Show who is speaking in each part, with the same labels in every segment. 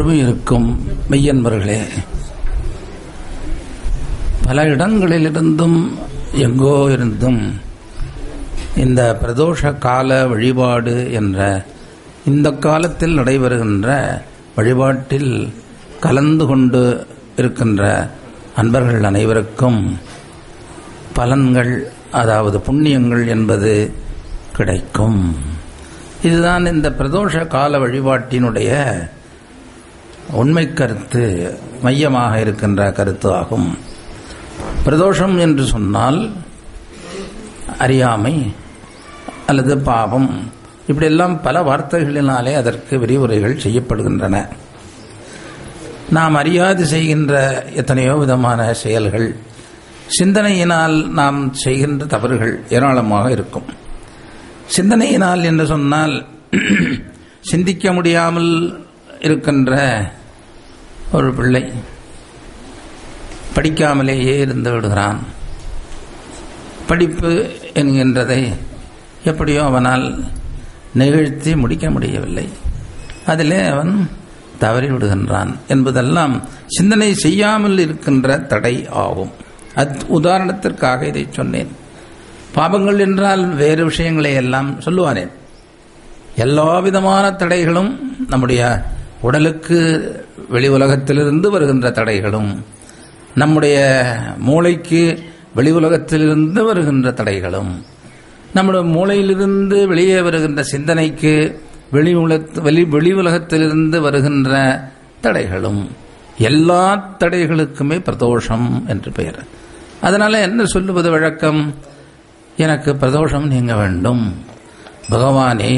Speaker 1: பெருமையிருக்கும் மெய்யன்பர்களே, பல இடங்களிலிருந்தும் எங்கோ இருந்தும் இந்த பிரதோஷ கால வழிபாடு என்ற இந்த காலத்தில் நடைபெறுகின்ற வழிபாட்டில் கலந்து கொண்டு இருக்கின்ற அன்பர்கள் அனைவருக்கும் பலன்கள், அதாவது புண்ணியங்கள் என்பது கிடைக்கும். இதுதான் இந்த பிரதோஷ கால வழிபாட்டினுடைய உண்மை கருத்து, மையமாக இருக்கின்ற கருத்து ஆகும். பிரதோஷம் என்று சொன்னால் அறியாமை அல்லது பாவம், இப்படியெல்லாம் பல வார்த்தைகளினாலே அதற்கு விரிவுரைகள் செய்யப்படுகின்றன. நாம் அறியாது செய்கின்ற எத்தனையோ விதமான செயல்கள், சிந்தனையினால் நாம் செய்கின்ற தவறுகள் ஏராளமாக இருக்கும். சிந்தனையினால் என்று சொன்னால் சிந்திக்க முடியாமல் இருக்கின்ற ஒரு பிள்ளை படிக்காமலேயே இருந்து விடுகிறான். படிப்பு என்கின்றதை எப்படியோ அவனால் நிகழ்த்தி முடிக்க முடியவில்லை, அதிலே அவன் தவறி விடுகின்றான் என்பதெல்லாம் சிந்தனை செய்யாமல் இருக்கின்ற தடை ஆகும். உதாரணத்திற்காக இதை சொன்னேன். பாபங்கள் என்றால் வேறு விஷயங்களை எல்லாம் சொல்லுவானேன். எல்லா விதமான தடைகளும், நம்முடைய உடலுக்கு வெளி உலகத்திலிருந்து வருகின்ற தடைகளும், நம்முடைய மூளைக்கு வெளி உலகத்திலிருந்து வருகின்ற தடைகளும், நம்முடைய மூளையிலிருந்து வெளியே வருகின்ற சிந்தனைக்கு வெளி உலகத்திலிருந்து வருகின்ற தடைகளும், எல்லா தடைகளுக்குமே பிரதோஷம் என்று பெயர். அதனால என்ன சொல்லுவது வழக்கம்? எனக்கு பிரதோஷம் நீங்க வேண்டும் பகவானே,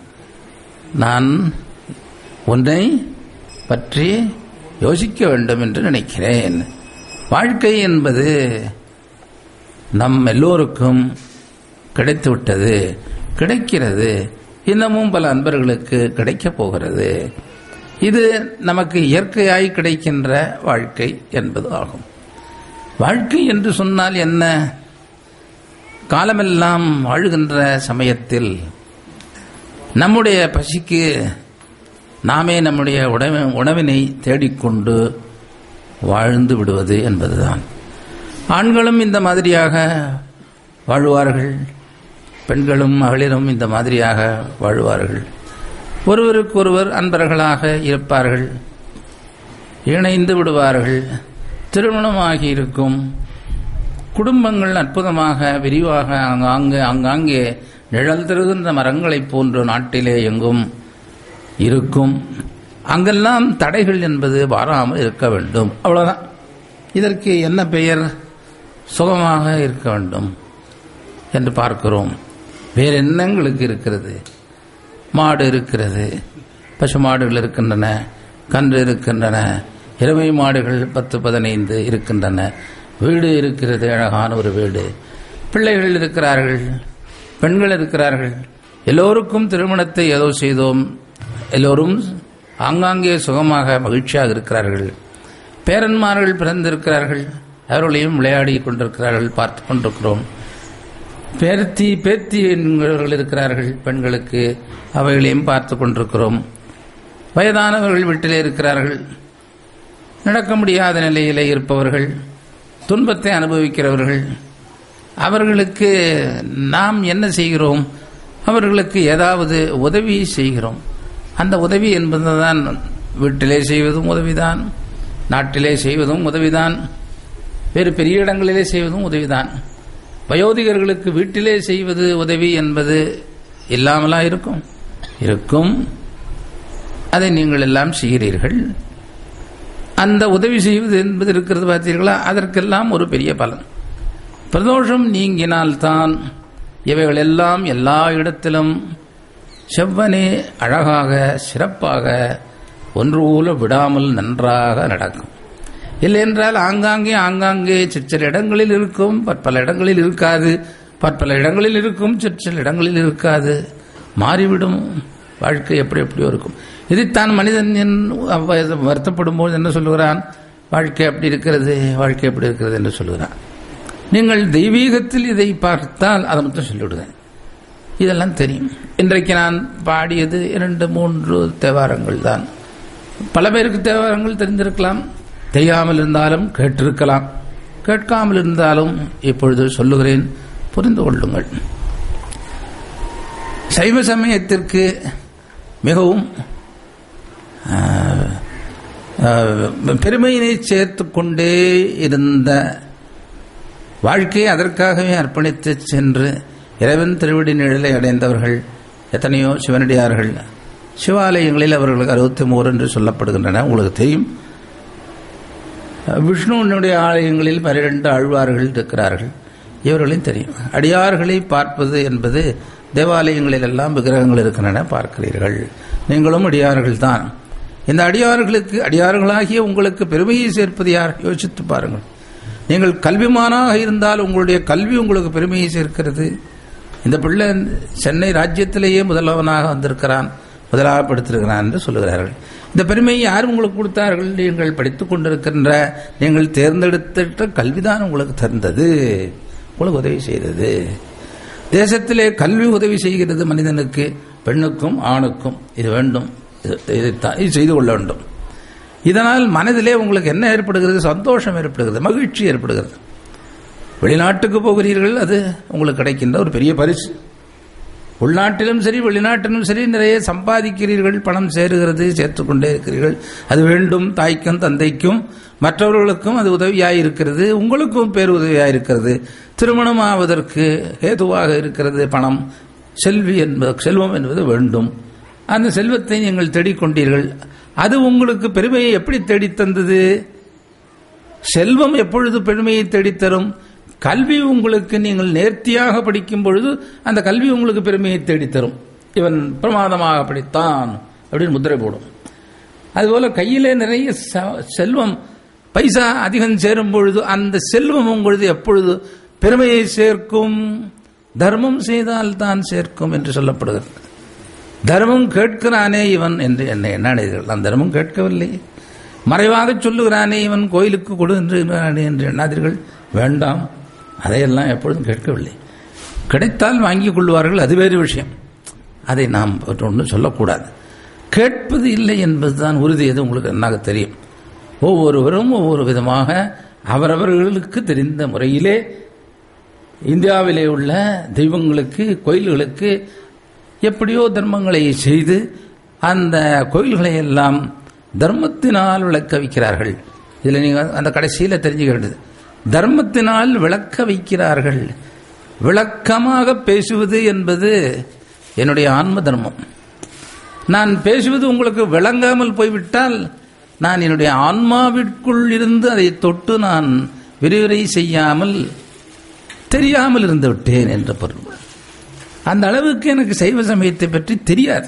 Speaker 1: நான் உன்னை பற்றி யோசிக்க வேண்டும் என்று நினைக்கிறேன். வாழ்க்கை என்பது நம் எல்லோருக்கும் கிடைத்துவிட்டது, கிடைக்கிறது, இன்னமும் பல அன்பர்களுக்கு கிடைக்கப் போகிறது. இது நமக்கு இயற்கையாய் கிடைக்கின்ற வாழ்க்கை என்பது ஆகும். வாழ்க்கை என்று சொன்னால் என்ன? காலமெல்லாம் வாழுகின்ற சமயத்தில் நம்முடைய பசிக்கு நாமே நம்முடைய உணவினை தேடிக்கொண்டு வாழ்ந்து விடுவது என்பதுதான். ஆண்களும் இந்த மாதிரியாக வாழுவார்கள், பெண்களும் மகளிரும் இந்த மாதிரியாக வாழுவார்கள். ஒருவருக்கொருவர் அன்பர்களாக இருப்பார்கள், இணைந்து விடுவார்கள், திருமணமாகி இருக்கும். குடும்பங்கள் அற்புதமாக விரிவாக ஆங்காங்கே நிழல் தருகின்ற மரங்களைப் போன்று நாட்டிலே எங்கும் இருக்கும். அங்கெல்லாம் தடைகள் என்பது வாராமல் இருக்க வேண்டும், அவ்வளவுதான். இதற்கு என்ன பெயர்? சுகமாக இருக்க வேண்டும் என்று பார்க்கிறோம். வேறு எண்ணங்களுக்கு இருக்கிறது. மாடு இருக்கிறது, பசு மாடுகள் இருக்கின்றன, கன்று இருக்கின்றன, எருமை மாடுகள் 10-15 இருக்கின்றன, வீடு இருக்கிறது, அழகான ஒரு வீடு, பிள்ளைகள் இருக்கிறார்கள், பெண்கள் இருக்கிறார்கள். எல்லோருக்கும் திருமணத்தை ஏதோ செய்தோம், எல்லோரும் ஆங்காங்கே சுகமாக மகிழ்ச்சியாக இருக்கிறார்கள். பேரன்மார்கள் பிறந்திருக்கிறார்கள், அவர்களையும் விளையாடி கொண்டிருக்கிறார்கள், பார்த்து கொண்டிருக்கிறோம். பேத்தி என்பவர்கள் இருக்கிறார்கள் பெண்களுக்கு, அவைகளையும் பார்த்து கொண்டிருக்கிறோம். வயதானவர்கள் வீட்டிலே இருக்கிறார்கள், நடக்க முடியாத நிலையிலே இருப்பவர்கள், துன்பத்தை அனுபவிக்கிறவர்கள். அவர்களுக்கு நாம் என்ன செய்கிறோம்? அவர்களுக்கு ஏதாவது உதவி செய்கிறோம். அந்த உதவி என்பதுதான் வீட்டிலே செய்வதும் உதவிதான், நாட்டிலே செய்வதும் உதவிதான், வேறு பெரிய இடங்களிலே செய்வதும் உதவிதான். வயோதிகர்களுக்கு வீட்டிலே செய்வது உதவி என்பது இல்லாமலா இருக்கும்? இருக்கும். அதை நீங்கள் எல்லாம் செய்கிறீர்கள். அந்த உதவி செய்வது என்பது இருக்கிறது பார்த்தீர்களா? அதற்கெல்லாம் ஒரு பெரிய பலன். பிரதோஷம் நீங்கினால்தான் இவைகள் எல்லாம் எல்லா இடத்திலும் செவ்வனே அழகாக சிறப்பாக ஒன்று போல விடாமல் நன்றாக நடக்கும். இல்லை என்றால் ஆங்காங்கே சிற்சில இடங்களில் இருக்கும், பற்பல இடங்களில் இருக்காது, பற்பல இடங்களில் இருக்கும், சிற்சில இடங்களில் இருக்காது, மாறிவிடும். வாழ்க்கை எப்படியோ இருக்கும். இதைத்தான் மனிதன் வருத்தப்படும் போது என்ன சொல்லுகிறான்? வாழ்க்கை அப்படி இருக்கிறது, வாழ்க்கை எப்படி இருக்கிறது என்று சொல்லுகிறான். நீங்கள் தெய்வீகத்தில் இதை பார்த்தால் அதை மட்டும் சொல்லிவிடுவேன். இதெல்லாம் தெரியும். இன்றைக்கு நான் பாடியது 2-3 தேவாரங்கள் தான். பல பேருக்கு தேவாரங்கள் தெரிந்திருக்கலாம், தெரியாமல் இருந்தாலும் கேட்டிருக்கலாம், கேட்காமல் இருந்தாலும் இப்பொழுது சொல்லுகிறேன், புரிந்து கொள்ளுங்கள். சைவ சமயத்திற்கு மிகவும் பெருமையினை சேர்த்து கொண்டே இருந்த வாழ்க்கையை அதற்காகவே அர்ப்பணித்து சென்று இறைவன் திருவடி நிழலை அடைந்தவர்கள் எத்தனையோ சிவனடியார்கள். சிவாலயங்களில் அவர்களுக்கு 63 என்று சொல்லப்படுகின்றன. உங்களுக்கு தெரியும், விஷ்ணுவனுடைய ஆலயங்களில் 12 ஆழ்வார்கள் இருக்கிறார்கள். இவர்களையும் தெரியும். அடியார்களை பார்ப்பது என்பது தேவாலயங்களில் எல்லாம் விக்கிரகங்கள் இருக்கின்றன, பார்க்கிறீர்கள். நீங்களும் அடியார்கள் தான். இந்த அடியார்களுக்கு, அடியார்களாகிய உங்களுக்கு பெருமையை சேர்ப்பது யார்? யோசித்து பாருங்கள். நீங்கள் கல்விமானாக இருந்தால் உங்களுடைய கல்வி உங்களுக்கு பெருமையை சேர்க்கிறது. இந்த பிள்ளை சென்னை ராஜ்யத்திலேயே முதல்வனாக வந்திருக்கிறான், முதலாகப்படுத்திருக்கிறான் என்று சொல்லுகிறார்கள். இந்த பெருமையை யார் உங்களுக்கு கொடுத்தார்கள்? நீங்கள் படித்துக் கொண்டிருக்கின்ற, நீங்கள் தேர்ந்தெடுத்த கல்விதான் உங்களுக்கு தந்தது, உங்களுக்கு உதவி செய்தது. தேசத்திலே கல்வி உதவி செய்கிறது மனிதனுக்கு, பெண்ணுக்கும் ஆணுக்கும். இது வேண்டும், இதை செய்து கொள்ள வேண்டும். இதனால் மனதிலே உங்களுக்கு என்ன ஏற்படுகிறது? சந்தோஷம் ஏற்படுகிறது, மகிழ்ச்சி ஏற்படுகிறது. வெளிநாட்டுக்கு போகிறீர்கள், அது உங்களுக்கு கிடைக்கின்ற ஒரு பெரிய பரிசு. உள்நாட்டிலும் சரி வெளிநாட்டிலும் சரி நிறைய சம்பாதிக்கிறீர்கள், பணம் சேருகிறது, சேர்த்துக்கொண்டே இருக்கிறீர்கள். அது வேண்டும், தாய்க்கும் தந்தைக்கும் மற்றவர்களுக்கும் அது உதவியாயிருக்கிறது, உங்களுக்கும் பேருதவியாயிருக்கிறது. திருமணம் ஆவதற்கு ஹேதுவாக இருக்கிறது பணம். செல்வம் என்பது வேண்டும். அந்த செல்வத்தை நீங்கள் தேடிக்கொண்டீர்கள். அது உங்களுக்கு பெருமையை எப்படி தேடித்தந்தது? செல்வம் எப்பொழுது பெருமையை தேடித்தரும்? கல்வி உங்களுக்கு, நீங்கள் நேர்த்தியாக படிக்கும் பொழுது அந்த கல்வி உங்களுக்கு பெருமையை தேடித்தரும். இவன் பிரமாதமாக படித்தான் அப்படின்னு முத்திரை போடும். அதுபோல கையிலே நிறைய செல்வம், பைசா அதிகம் சேரும் பொழுது அந்த செல்வம் உங்களுக்கு எப்பொழுது பெருமையை சேர்க்கும்? தர்மம் செய்தால் தான் சேர்க்கும் என்று சொல்லப்படுகிறது. தர்மம் கேட்கிறானே இவன் என்று என்ன எண்ணாதீர்கள். நான் தர்மம் கேட்கவில்லை, மறைவாக சொல்லுகிறானே இவன் கோயிலுக்கு கொடு என்று எண்ணாதீர்கள். வேண்டாம், அதையெல்லாம் எப்பொழுதும் கேட்கவில்லை. கிடைத்தால் வாங்கிக் கொள்வார்கள், அது வேறு விஷயம். அதை நாம் ஒன்றும் சொல்லக்கூடாது. கேட்பது இல்லை என்பதுதான் உறுதி. எது உங்களுக்கு நன்னாக தெரியும். ஒவ்வொருவரும் ஒவ்வொரு விதமாக அவரவர்களுக்கு தெரிந்த முறையிலே இந்தியாவிலே உள்ள தெய்வங்களுக்கு, கோயில்களுக்கு எப்படியோ தர்மங்களை செய்து அந்த கோயில்களை எல்லாம் தர்மத்தினால் விளக்க வைக்கிறார்கள். இதில் நீங்கள் அந்த கடைசியில் தெரிஞ்சுக்க வேண்டியது, தர்மத்தினால் விளக்க வைக்கிறார்கள். விளக்கமாக பேசுவது என்பது என்னுடைய ஆன்ம தர்மம். நான் பேசுவது உங்களுக்கு விளங்காமல் போய்விட்டால் நான் என்னுடைய ஆன்மாவிற்குள் இருந்து அதை தொட்டு நான் விரிவுரை செய்யாமல் தெரியாமல் இருந்து விட்டேன் என்ற பொருள். அந்த அளவுக்கு எனக்கு சைவ சமயத்தை பற்றி தெரியாது.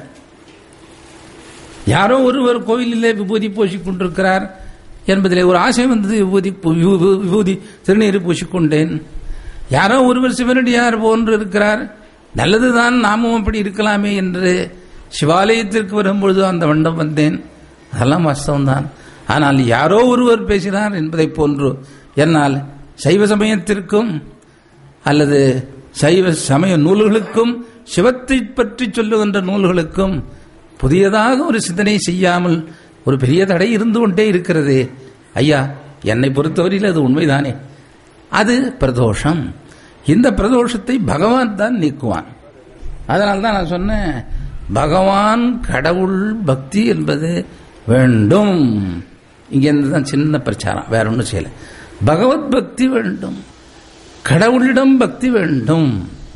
Speaker 1: யாரோ ஒருவர் கோயிலிலே விபூதி பூசிக்கொண்டிருக்கிறார் என்பதிலே ஒரு ஆசை வந்தது. விபூதி திருநீர் பூசிக்கொண்டேன். யாரோ ஒருவர் சிவனடியார் போன்று இருக்கிறார், நல்லதுதான், நாமும் அப்படி இருக்கலாமே என்று சிவாலயத்திற்கு வரும்பொழுது அந்த வண்டம் வந்தேன். அதெல்லாம் வாஸ்தவம்தான். ஆனால் யாரோ ஒருவர் பேசினார் என்பதை போன்று என்னால் சைவ சமயத்திற்கும் அல்லது சைவ சமய நூல்களுக்கும் சிவத்தை பற்றி சொல்லுகின்ற நூல்களுக்கும் புதியதாக ஒரு சிந்தனை செய்யாமல் ஒரு பெரிய தடை இருந்து கொண்டே இருக்கிறது. ஐயா, என்னை பொறுத்தவரையில் அது உண்மைதானே. அது பிரதோஷம். இந்த பிரதோஷத்தை பகவான் தான் நீக்குவான். அதனால தான் நான் சொன்னேன், பகவான் கடவுள் பக்தி என்பது வேண்டும். இங்கிருந்து தான் சின்ன பிரச்சாரம், வேற ஒன்றும் செய்யல. பகவத் பக்தி வேண்டும், கடவுளிடம் பக்தி வேண்டும்.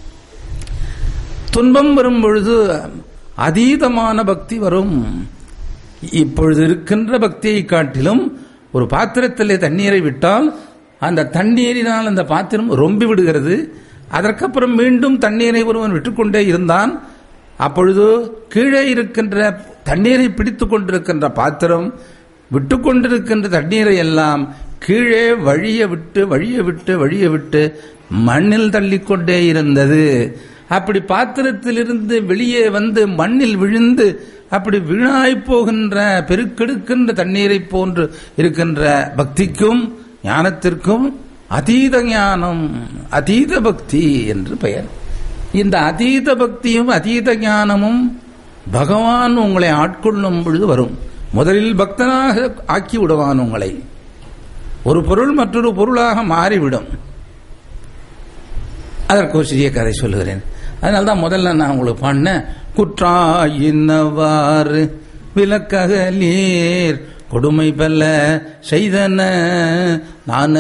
Speaker 1: துன்பம் வரும் பொழுது அதீதமான பக்தி வரும். இப்பொழுது இருக்கின்ற பக்தியை காட்டிலும் ஒரு பாத்திரத்திலே தண்ணீரை விட்டால் அந்த தண்ணீரினால் அந்த பாத்திரம் ரொம்பி விடுகிறது. அதற்கப்புறம் மீண்டும் தண்ணீரை ஒருவன் விட்டுக்கொண்டே இருந்தான். அப்பொழுது கீழே இருக்கின்ற தண்ணீரை பிடித்துக் கொண்டிருக்கின்ற பாத்திரம் விட்டுக்கொண்டிருக்கின்ற தண்ணீரை எல்லாம் கீழே வழிய விட்டு மண்ணில் தள்ளிக்கொண்டே இருந்தது. அப்படி பாத்திரத்திலிருந்து வெளியே வந்து மண்ணில் விழுந்து அப்படி வீணாய் போகின்ற பெருக்கெடுக்கின்ற தண்ணீரை போன்று இருக்கின்ற பக்திக்கும் ஞானத்திற்கும் அதீத ஞானம், அதீத பக்தி என்று பெயர். இந்த அதீத பக்தியும் அதீத ஞானமும் பகவான் உங்களை ஆட்கொள்ளும் பொழுது வரும். முதலில் பக்தனாக ஆக்கி விடுவான் உங்களை. ஒரு பொருள் மற்றொரு பொருளாக மாறிவிடும். அதற்கு ஒரு சிறிய கதை சொல்லுகிறேன். அதனால்தான் முதல்ல நான் உங்களுக்கு பாடின குற்றாயினவாறு விலக்ககலீர் கொடுமை பல்ல செய்தன நான்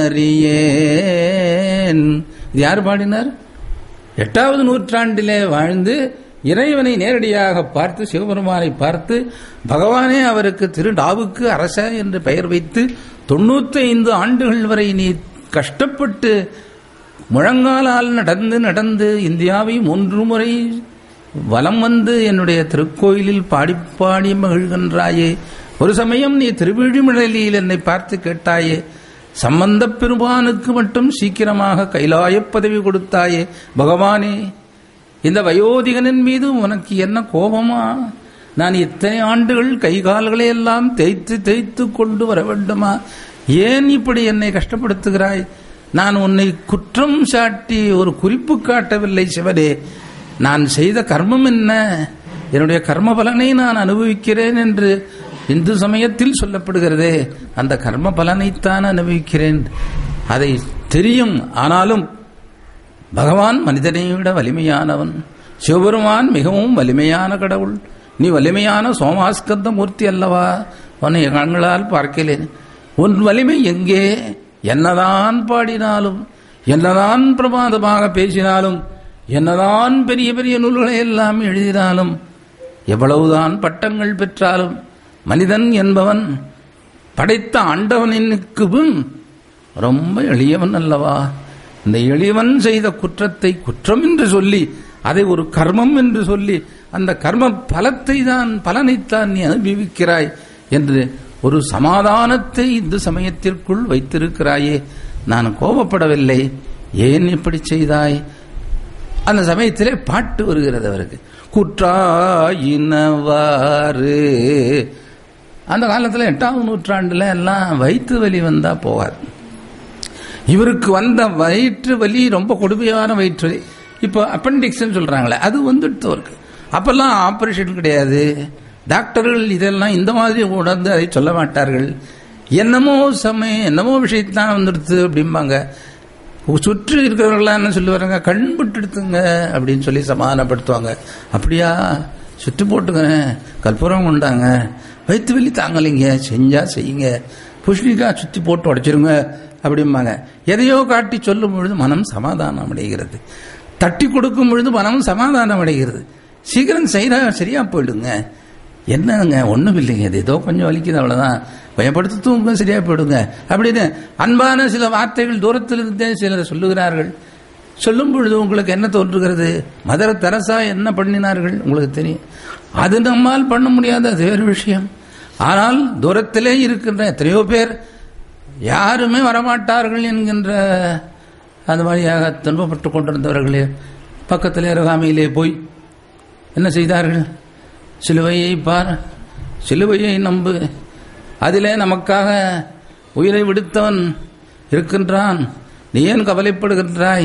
Speaker 1: அறியேன். இது யார் பாடினார்? 8வது நூற்றாண்டிலே வாழ்ந்து இறைவனை நேரடியாக பார்த்து, சிவபெருமானை பார்த்து, பகவானே அவருக்கு திருநாவுக்கு அரச என்று பெயர் வைத்து 95 ஆண்டுகள் வரை நீ கஷ்டப்பட்டு முழங்காலால் நடந்து இந்தியாவை 3 முறை வலம் வந்து என்னுடைய திருக்கோயிலில் பாடி மகிழ்கின்றாயே. ஒரு சமயம் நீ திருவிழிமலையில் என்னை பார்த்து கேட்டாயே, சம்பந்த பெருமானுக்கு மட்டும் சீக்கிரமாக கைலாய பதவி கொடுத்தாயே. பகவானே, இந்த வயோதிகனின் மீது உனக்கு என்ன கோபமா? நான் இத்தனை ஆண்டுகள் கைகால்களை எல்லாம் தேய்த்து கொண்டு வர வேண்டுமா? ஏன் இப்படி என்னை கஷ்டப்படுத்துகிறாய்? நான் உன்னை குற்றம் சாட்டி ஒரு குறிப்பு காட்டவில்லை சிவனே. நான் செய்த கர்மம் என்ன? என்னுடைய கர்ம பலனை நான் அனுபவிக்கிறேன் என்று இந்து சமயத்தில் சொல்லப்படுகிறதே, அந்த கர்ம பலனைத்தான் அனுபவிக்கிறேன். அதை தெரியும். ஆனாலும் பகவான் மனிதனை விட வலிமையானவன். சிவபெருமான் மிகவும் வலிமையான கடவுள். நீ வலிமையான சோமாஸ்கந்த மூர்த்தி அல்லவா? உன்னை கண்களால் பார்க்கிறேன். உன் வலிமை எங்கே? என்னதான் பாடினாலும், என்னதான் பிரமாதமாக பேசினாலும், என்னதான் பெரிய பெரிய நூல்களை எல்லாம் எழுதினாலும், எவ்வளவுதான் பட்டங்கள் பெற்றாலும், மனிதன் என்பவன் படைத்த ஆண்டவனுக்கு ரொம்ப எளியவன் அல்லவா? இந்த எளியவன் செய்த குற்றத்தை குற்றம் என்று சொல்லி, அதை ஒரு கர்மம் என்று சொல்லி, அந்த கர்ம பலனைத்தான் நீ அனுபவிக்கிறாய் என்று ஒரு சமாதானத்தை இந்த சமயத்திற்குள் வைத்திருக்கிறாயே. நான் கோபப்படவில்லை. ஏன் இப்படி செய்தாய்? அந்த சமயத்திலே பாட்டு வருகிறது அவருக்கு. குற்றாயினவாறு. அந்த காலத்தில் 8வது நூற்றாண்டுல எல்லாம் வயிற்று வலி வந்தா போவார். இவருக்கு வந்த வயிற்று வலி ரொம்ப கொடுமையான வயிற்று வலி. இப்போ அப்பெண்டிக்ஸ் சொல்றாங்களே, அது வந்துட்டு இருக்கு. அப்பெல்லாம் ஆபரேஷன் கிடையாது. டாக்டர்கள் இதெல்லாம் இந்த மாதிரி உணர்ந்து அதை சொல்ல மாட்டார்கள். என்னமோ விஷயத்தான் வந்துடுது அப்படிம்பாங்க. சுற்றி இருக்கிறவர்களா என்ன சொல்லுவாங்க, கண்பட்டு எடுத்துங்க அப்படின்னு சொல்லி சமாதானப்படுத்துவாங்க. அப்படியா, சுற்றி போட்டுங்க, கற்பூரம் கொண்டாங்க, வயிற்று வலி தாங்கலைங்க, செஞ்சா செய்யுங்க, புஷ்ணிக்காய் சுற்றி போட்டு உடைச்சிருங்க அப்படிம்பாங்க. எதையோ காட்டி சொல்லும் பொழுது மனம் சமாதானம் அடைகிறது. தட்டி கொடுக்கும் பொழுது மனம் சமாதானம் அடைகிறது. சீக்கிரம் சரியா போயிடுங்க. என்னங்க, ஒன்றும் இல்லைங்க, இது ஏதோ கொஞ்சம் வலிக்குது, அவ்வளோதான், பயப்படுத்தி தூங்க, சரியா போயிடுங்க அப்படின்னு அன்பான சில வார்த்தைகள் தூரத்தில் இருந்தே சிலர் சொல்லுகிறார்கள். சொல்லும் பொழுது உங்களுக்கு என்ன தோன்றுகிறது? மதர் தெரசா என்ன பண்ணினார்கள் உங்களுக்கு தெரியும். அது நம்மால் பண்ண முடியாத அது வேறு விஷயம். ஆனால் தூரத்திலே இருக்கின்ற எத்தனையோ பேர் யாருமே வரமாட்டார்கள் என்கின்ற அந்த வழியாக துன்பப்பட்டு கொண்டிருந்தவர்களே பக்கத்திலே அருகாமையிலே போய் என்ன செய்தார்கள்? சிலுவையை பார், சிலுவையை நம்பு, அதிலே நமக்காக உயிரை விடுத்தவன் இருக்கின்றான், நீ ஏன் கவலைப்படுகின்றாய்?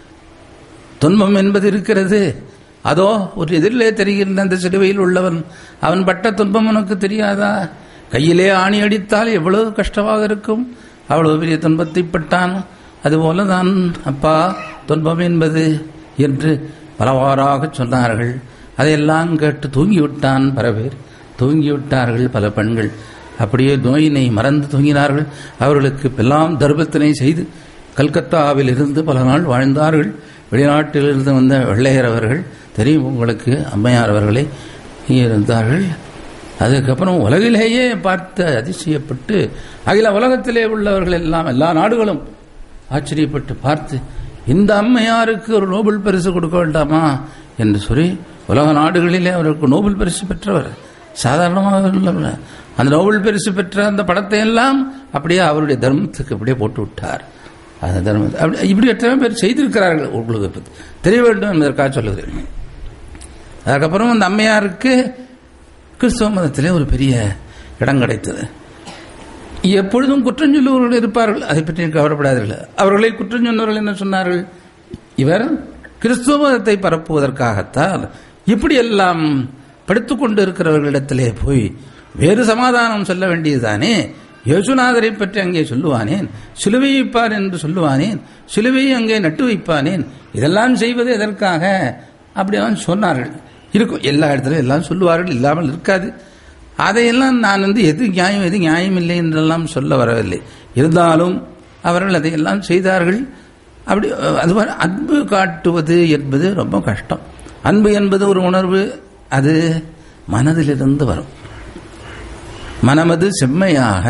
Speaker 1: துன்பம் என்பது இருக்கிறது, அதோ ஒரு எதிரிலே தெரிகின்ற அந்த சிலுவையில் உள்ளவன், அவன் பட்ட துன்பம் உனக்கு தெரியாதா? கையிலே ஆணி அடித்தால் எவ்வளவு கஷ்டமாக இருக்கும், அவ்வளவு பெரிய துன்பத்தை பட்டான். அதுபோலதான் அப்பா துன்பம் என்பது என்று பலவாறாக சொன்னார்கள். அதையெல்லாம் கேட்டு தூங்கிவிட்டான். பல பேர் தூங்கிவிட்டார்கள். பல பெண்கள் அப்படியே நோயினை மறந்து தூங்கினார்கள். அவர்களுக்கு எல்லாம் தர்மத்தினை செய்து கல்கத்தாவில் இருந்து பல நாள் வாழ்ந்தார்கள். வெளிநாட்டிலிருந்து வந்த வெள்ளையர் அவர்கள் தெரியும் உங்களுக்கு, அம்மையார் அவர்களே இருந்தார்கள். அதுக்கப்புறம் உலகிலேயே பார்த்து அதிசயப்பட்டு அகில உலகத்திலே உள்ளவர்கள் எல்லாம், எல்லா நாடுகளும் ஆச்சரியப்பட்டு பார்த்து, இந்த அம்மையாருக்கு ஒரு நோபல் பரிசு கொடுக்க வேண்டாமா என்று சொல்லி உலக நாடுகளிலே அவருக்கு நோபல் பரிசு பெற்றவர். சாதாரணமாக அந்த நோபல் பரிசு பெற்ற அந்த படத்தை எல்லாம் அப்படியே அவருடைய தர்மத்துக்கு அப்படியே போட்டு விட்டார். அந்த தர்மத்தை இப்படி எத்தனை பேர் செய்திருக்கிறார்கள், உங்களுக்கு தெரிய வேண்டும் என்பதற்காக சொல்லுகிறேன். அதுக்கப்புறம் அந்த அம்மையாருக்கு கிறிஸ்தவ மதத்திலே ஒரு பெரிய இடம் கிடைத்தது. எப்பொழுதும் குற்றம் சொல்லுவர்கள் இருப்பார்கள், அதை பற்றி கவலைப்படாதீர்கள். அவர்களை குற்றம் சொன்னவர்கள் என்ன சொன்னார்கள்? இவர் கிறிஸ்துவ மதத்தை பரப்புவதற்காகத்தான் இப்படி எல்லாம் படித்துக் கொண்டு இருக்கிறவர்களிடத்திலே போய் வேறு சமாதானம் சொல்ல வேண்டியதுதானே. யேசுநாதரை பற்றி அங்கே சொல்லுவானேன், சிலுவை வைப்பார் என்று சொல்லுவானேன், சிலுவையை அங்கே நட்டு வைப்பானேன், இதெல்லாம் செய்வது எதற்காக? அப்படிதான் சொன்னார்கள். இருக்கும், எல்லா இடத்துல எல்லாம் சொல்லுவார்கள், இல்லாமல் இருக்காது. அதையெல்லாம் நான் எது நியாயம் எது நியாயம் இல்லை என்றெல்லாம் சொல்ல வரவில்லை. இருந்தாலும் அவர்கள் அதையெல்லாம் செய்தார்கள். அப்படி அது அன்பு காட்டுவது என்பது ரொம்ப கஷ்டம். அன்பு என்பது ஒரு உணர்வு, அது மனதிலிருந்து வரும். மனமது செம்மையாக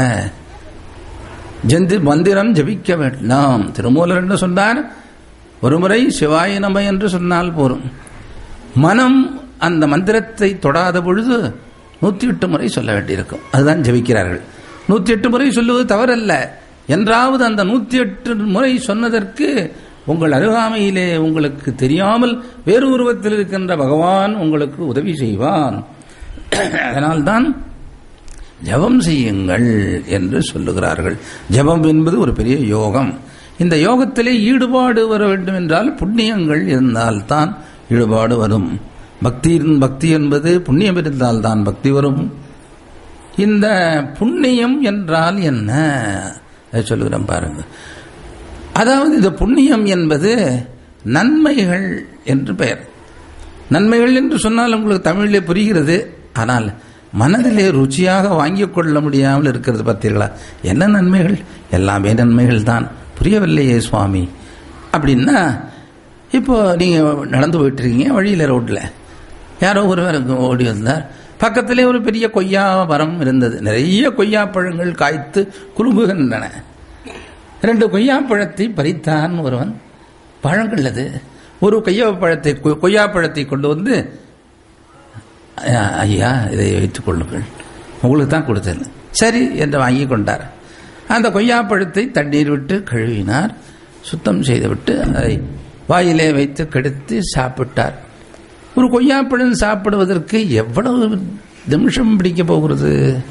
Speaker 1: மந்திரம் ஜபிக்க வேண்டாம். திருமூலர் என்று சொன்னார், ஒரு முறை சிவாய நம என்று சொன்னால் போரும். மனம் அந்த மந்திரத்தை தொடாத பொழுது 108 முறை சொல்ல வேண்டியிருக்கும். அதுதான் ஜபிக்கிறார்கள். 108 முறை சொல்லுவது தவறல்ல. என்றாவது அந்த 108 முறை சொன்னதற்கு உங்கள் அருகாமையிலே உங்களுக்கு தெரியாமல் வேறு உருவத்தில் இருக்கின்ற பகவான் உங்களுக்கு உதவி செய்வான். அதனால்தான் ஜபம் செய்யுங்கள் என்று சொல்லுகிறார்கள். ஜபம் என்பது ஒரு பெரிய யோகம். இந்த யோகத்திலே ஈடுபாடு வர வேண்டும் என்றால் புண்ணியங்கள் இருந்தால்தான் ஈடுபாடு வரும். பக்தி என்பது புண்ணியம் இருந்தால்தான் பக்தி வரும். இந்த புண்ணியம் என்றால் என்ன சொல்லுகிறோம் பாருங்க. அதாவது இந்த புண்ணியம் என்பது நன்மைகள் என்று பெயர். நன்மைகள் என்று சொன்னால் உங்களுக்கு தமிழிலே புரிகிறது. ஆனால் மனதிலே ருச்சியாக வாங்கிக் கொள்ள முடியாமல் இருக்கிறது பார்த்தீர்களா? என்ன நன்மைகள்? எல்லாமே நன்மைகள் தான். புரியவில்லையே சுவாமி அப்படின்னா, இப்போ நீங்க நடந்து போயிட்டு இருக்கீங்க, வழியில் ரோட்ல யாரோ ஒருவர் ஓடி வந்தார். பக்கத்திலே ஒரு பெரிய கொய்யா மரம் இருந்தது. நிறைய கொய்யா பழங்கள் காய்த்து குலுங்குகின்றன. 2 கொய்யா பழத்தை பறித்தான் ஒருவன். பழங்கள் அது. ஒரு கொய்யா பழத்தை கொண்டு வந்து, ஐயா இதை வைத்துக் கொள்ளுங்கள், உங்களுக்கு தான் கொடுத்தேன். சரி என்று வாங்கி கொண்டார். அந்த கொய்யா பழத்தை தண்ணீர் விட்டு கழுவினார், சுத்தம் செய்துவிட்டு அதை வாயிலே வைத்து கெடுத்து சாப்பிட்டார். ஒரு கொய்யாப்பழம் சாப்பிடுவதற்கு எவ்வளவு நிமிஷம் பிடிக்க போகிறது?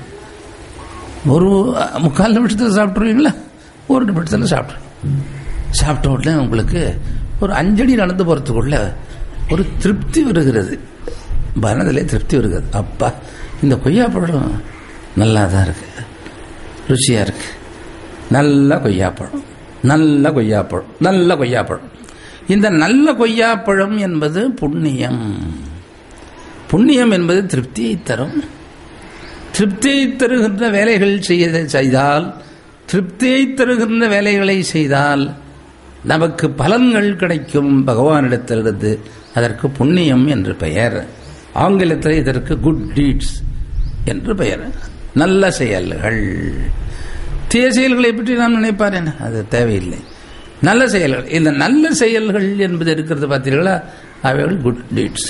Speaker 1: ஒரு 3/4 நிமிஷத்தில் சாப்பிட்ருவீங்களா? 1 நிமிஷத்தில் சாப்பிட்ட உடனே உங்களுக்கு ஒரு 5 அடி நடந்து போறதுக்குள்ள ஒரு திருப்தி வருகிறது, மனதிலே திருப்தி வருகிறது. அப்பா, இந்த கொய்யாப்பழம் நல்லா தான் இருக்கு, ருச்சியா இருக்கு, நல்ல கொய்யாப்பழம், நல்ல கொய்யாப்பழம், நல்ல கொய்யாப்பழம். இந்த நல்ல கொய்யாப்பழம் என்பது புண்ணியம். புண்ணியம் என்பது திருப்தியை தரும். திருப்தியை தருகின்ற வேலைகள் செய்தால், திருப்தியை தருகின்ற வேலைகளை செய்தால் நமக்கு பலன்கள் கிடைக்கும் பகவானிடத்திலிருந்து. அதற்கு புண்ணியம் என்று பெயர். ஆங்கிலத்தில் இதற்கு குட் டீட்ஸ் என்று பெயர். நல்ல செயல்கள். தீய செயல்களை பற்றி நாம் நினைப்பார், அது தேவையில்லை. நல்ல செயல்கள், இந்த நல்ல செயல்கள் என்பது இருக்கிறது பார்த்தீர்களா, அவைகள் குட் டீட்ஸ்.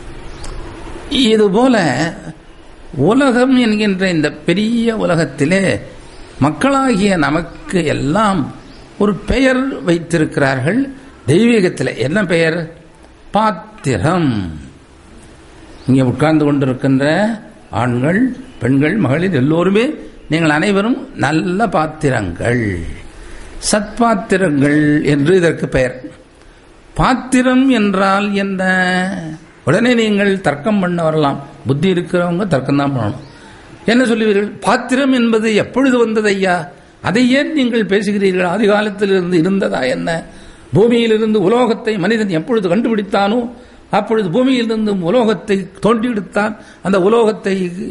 Speaker 1: இதுபோல உலகம் என்கின்ற இந்த பெரிய உலகத்திலே மக்களாகிய நமக்கு எல்லாம் ஒரு பெயர் வைத்திருக்கிறார்கள். தெய்வீகத்தில் என்ன பெயர்? பாத்திரம். இங்கே உட்கார்ந்து கொண்டிருக்கின்ற ஆண்கள், பெண்கள், மகளிர் எல்லோருமே நீங்கள் அனைவரும் நல்ல பாத்திரங்கள், சத்பாத்திரங்கள் என்று இதற்கு பெயர். பாத்திரம் என்றால் என்ன? உடனே நீங்கள் தர்க்கம் பண்ண வரலாம். புத்தி இருக்கிறவங்க தர்க்கம் தான் பண்ணணும். என்ன சொல்லுவீர்கள்? பாத்திரம் என்பது எப்பொழுது வந்தது ஐயா? அதை ஏன் நீங்கள் பேசுகிறீர்கள்? ஆதி காலத்திலிருந்து இருந்ததா என்ன? பூமியிலிருந்து உலோகத்தை மனிதன் எப்பொழுது கண்டுபிடித்தானோ அப்பொழுது பூமியிலிருந்து உலோகத்தை தோண்டி எடுத்தான். அந்த உலோகத்தை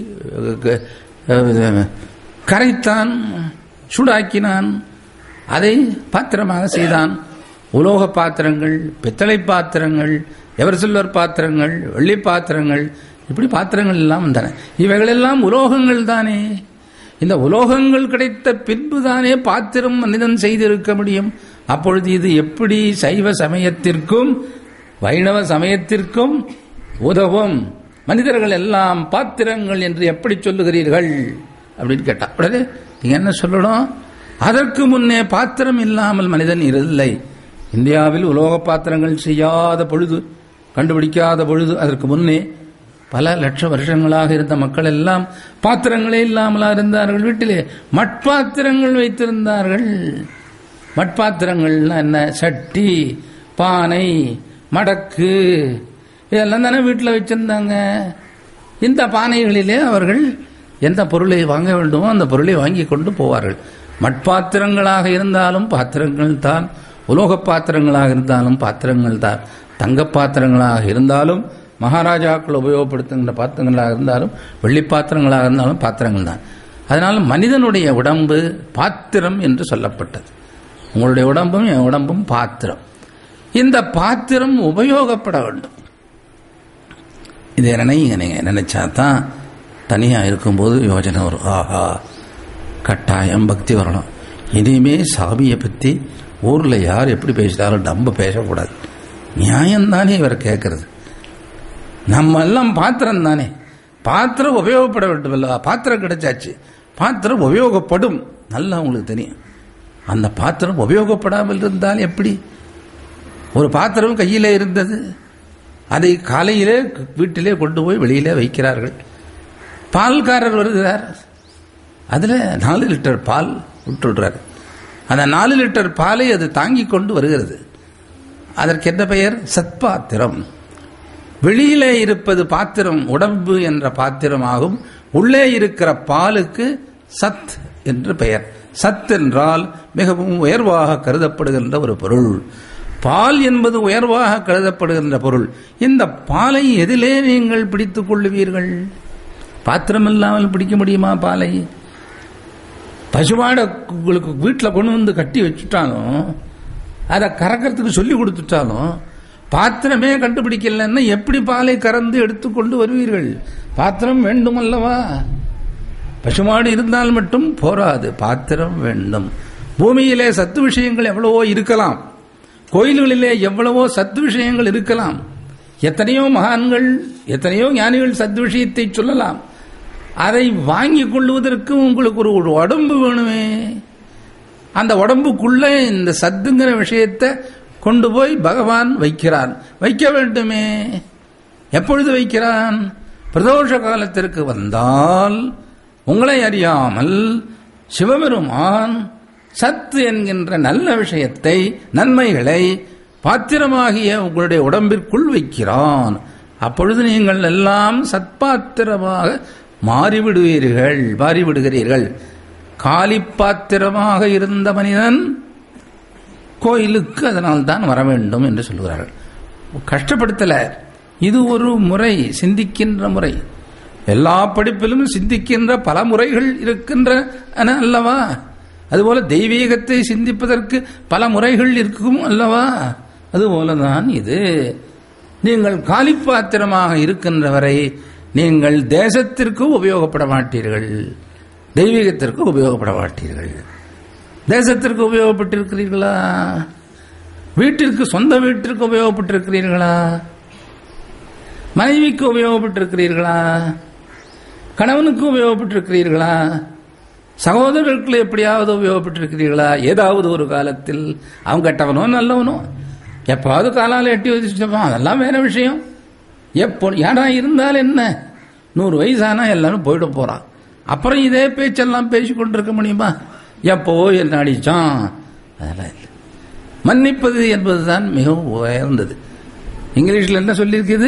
Speaker 1: கரைத்தான், சூடாக்கினான், அதை பாத்திரமாக செய்தான். உலோக பாத்திரங்கள், பித்தளை பாத்திரங்கள், எவர் சில்வர் பாத்திரங்கள், வெள்ளி பாத்திரங்கள், இப்படி பாத்திரங்கள் எல்லாம் வந்தன. இவைகளெல்லாம் உலோகங்கள் தானே. இந்த உலோகங்கள் கிடைத்த பின்புதானே பாத்திரம் மனிதன் செய்திருக்க முடியும். அப்பொழுது இது எப்படி சைவ சமயத்திற்கும் வைணவ சமயத்திற்கும் உதவும்? மனிதர்கள் எல்லாம் பாத்திரங்கள் என்று எப்படி சொல்லுகிறீர்கள் அப்படின்னு கேட்டா உடனே நீங்க என்ன சொல்லணும்? அதற்கு முன்னே பாத்திரம் இல்லாமல் மனிதன் இல்லை. இந்தியாவில் உலோக பாத்திரங்கள் செய்யாத பொழுது, கண்டுபிடிக்காத பொழுது, அதற்கு முன்னே பல லட்சம் வருஷங்களாக இருந்த மக்கள் எல்லாம் பாத்திரங்களே இல்லாமலா இருந்தார்கள். வீட்டிலே மட்பாத்திரங்கள் வைத்திருந்தார்கள். மட்பாத்திரங்கள்னா என்ன? சட்டி, பானை, மடக்கு, இதெல்லாம் தானே வீட்டில் வச்சிருந்தாங்க. இந்த பானைகளிலே அவர்கள் எந்த பொருளை வாங்க வேண்டுமோ அந்த பொருளை வாங்கி கொண்டு போவார்கள். மட்பாத்திரங்களாக இருந்தாலும் பாத்திரங்கள் தான், உலோக பாத்திரங்களாக இருந்தாலும் பாத்திரங்கள் தான், தங்க பாத்திரங்களாக இருந்தாலும், மகாராஜாக்கள் உபயோகப்படுத்துகின்ற பாத்திரங்களாக இருந்தாலும், வெள்ளி பாத்திரங்களாக இருந்தாலும் பாத்திரங்கள் தான். அதனால் மனிதனுடைய உடம்பு பாத்திரம் என்று சொல்லப்பட்டது. உங்களுடைய உடம்பும் என் உடம்பும் பாத்திரம். இந்த பாத்திரம் உபயோகப்பட வேண்டும். இதை நினைச்சாதான் தனியாக இருக்கும்போது யோஜனை வரும். ஆஹா, கட்டாயம் பக்தி வரணும். இனிமே சாமியை பற்றி ஊரில் யார் எப்படி பேசினாலும் நம்ம பேசக்கூடாது. நியாயம்தானே இவர் கேட்கறது. நம்ம எல்லாம் பாத்திரம் தானே, பாத்திரம் உபயோகப்பட வேண்டும் அல்லவா? பாத்திரம் கிடைச்சாச்சு, பாத்திரம் உபயோகப்படும். நல்லா உங்களுக்கு தெரியும். அந்த பாத்திரம் உபயோகப்படாமல் இருந்தால் எப்படி? ஒரு பாத்திரம் கையிலே இருந்தது, அதை காலையிலே வீட்டிலே கொண்டு போய் வெளியிலே வைக்கிறார்கள். பால்காரர் வருகிறார், அதில் 4 லிட்டர் பால் விட்டுடுறார். அந்த 4 லிட்டர் பாலை அது தாங்கி கொண்டு வருகிறது. அதற்கு என்ன பெயர்? சத்பாத்திரம். வெளியிலே இருப்பது பாத்திரம், உடம்பு என்ற பாத்திரமாகும். உள்ளே இருக்கிற பாலுக்கு சத் என்று பெயர். சத் என்றால் மிகவும் உயர்வாக கருதப்படுகின்ற ஒரு பொருள். பால் என்பது உயர்வாக கருதப்படுகின்ற பொருள். இந்த பாலை எதிலே நீங்கள் பிடித்துக் கொள்ளுவீர்கள்? பாத்திரம் இல்லாமல் பிடிக்க முடியுமா பாலை? பசுமாடை உங்களுக்கு வீட்டில் கொண்டு வந்து கட்டி வச்சுட்டாலும், அதை கறக்கிறதுக்கு சொல்லி கொடுத்துட்டாலும், பாத்திரமே கண்டுபிடிக்கலன்னா எப்படி பாலை கறந்து எடுத்துக்கொண்டு வருவீர்கள்? பாத்திரம் வேண்டும் அல்லவா? பசுமாடு இருந்தால் மட்டும் போராது, பாத்திரம் வேண்டும். பூமியிலே சத்து விஷயங்கள் எவ்வளவோ இருக்கலாம், கோயில்களிலே எவ்வளவோ சத்து விஷயங்கள் இருக்கலாம். எத்தனையோ மகான்கள், எத்தனையோ ஞானிகள் சத்து விஷயத்தை சொல்லலாம். அதை வாங்கிக் கொள்வதற்கு உங்களுக்கு ஒரு உடம்பு வேணுமே. அந்த உடம்புக்குள்ள இந்த சத்துங்கிற விஷயத்தை கொண்டு போய் பகவான் வைக்கிறான். வைக்க வேண்டுமே. எப்பொழுது வைக்கிறான்? பிரதோஷ காலத்திற்கு வந்தால் உங்களை அறியாமல் சிவபெருமான் சத்து என்கின்ற நல்ல விஷயத்தை, நன்மைகளை பாத்திரமாகிய உங்களுடைய உடம்பிற்குள் வைக்கிறான். அப்பொழுது நீங்கள் எல்லாம் சத்பாத்திரமாக மாறிவிடுகிறீர்கள். காலி பாத்திரமாக இருந்த மனிதன் கோயிலுக்கு அதனால் தான் வர வேண்டும் என்று சொல்கிறார்கள். கஷ்டப்படுத்தல, இது ஒரு முறை, சிந்திக்கின்ற முறை. எல்லா படிப்பிலும் சிந்திக்கின்ற பல முறைகள் இருக்கின்றன அல்லவா? அதுபோல தெய்வீகத்தை சிந்திப்பதற்கு பல முறைகள் இருக்கும் அல்லவா? அதுபோலதான் இது. நீங்கள் காலிப்பாத்திரமாக இருக்கின்ற வரை நீங்கள் தேசத்திற்கு உபயோகப்பட மாட்டீர்கள், தெய்வீகத்திற்கு உபயோகப்பட மாட்டீர்கள். தேசத்திற்கு உபயோகப்பட்டிருக்கிறீர்களா? வீட்டிற்கு, சொந்த வீட்டிற்கு உபயோகப்பட்டிருக்கிறீர்களா? மனைவிக்கு உபயோகப்பட்டிருக்கிறீர்களா? கணவனுக்கு உபயோகப்பட்டிருக்கிறீர்களா? சகோதரர்களுக்கு எப்படியாவது உபயோகப்பட்டிருக்கிறீர்களா? ஏதாவது ஒரு காலத்தில். அவன் கெட்டவனோ நல்லவனோ எப்பாவது காலால் எட்டி வச்சுப்பான், அதெல்லாம் வேற விஷயம். எப்போ யாரா இருந்தால் என்ன, 100 வயசானா எல்லாரும் போயிட போறான். அப்புறம் இதே பேச்செல்லாம் பேசிக்கொண்டிருக்க முடியுமா? எப்போ என்ன அடிச்சான், அதெல்லாம் இல்லை. மன்னிப்பது என்பதுதான் மிகவும் உயர்ந்தது. இங்கிலீஷ்ல என்ன சொல்லியிருக்குது?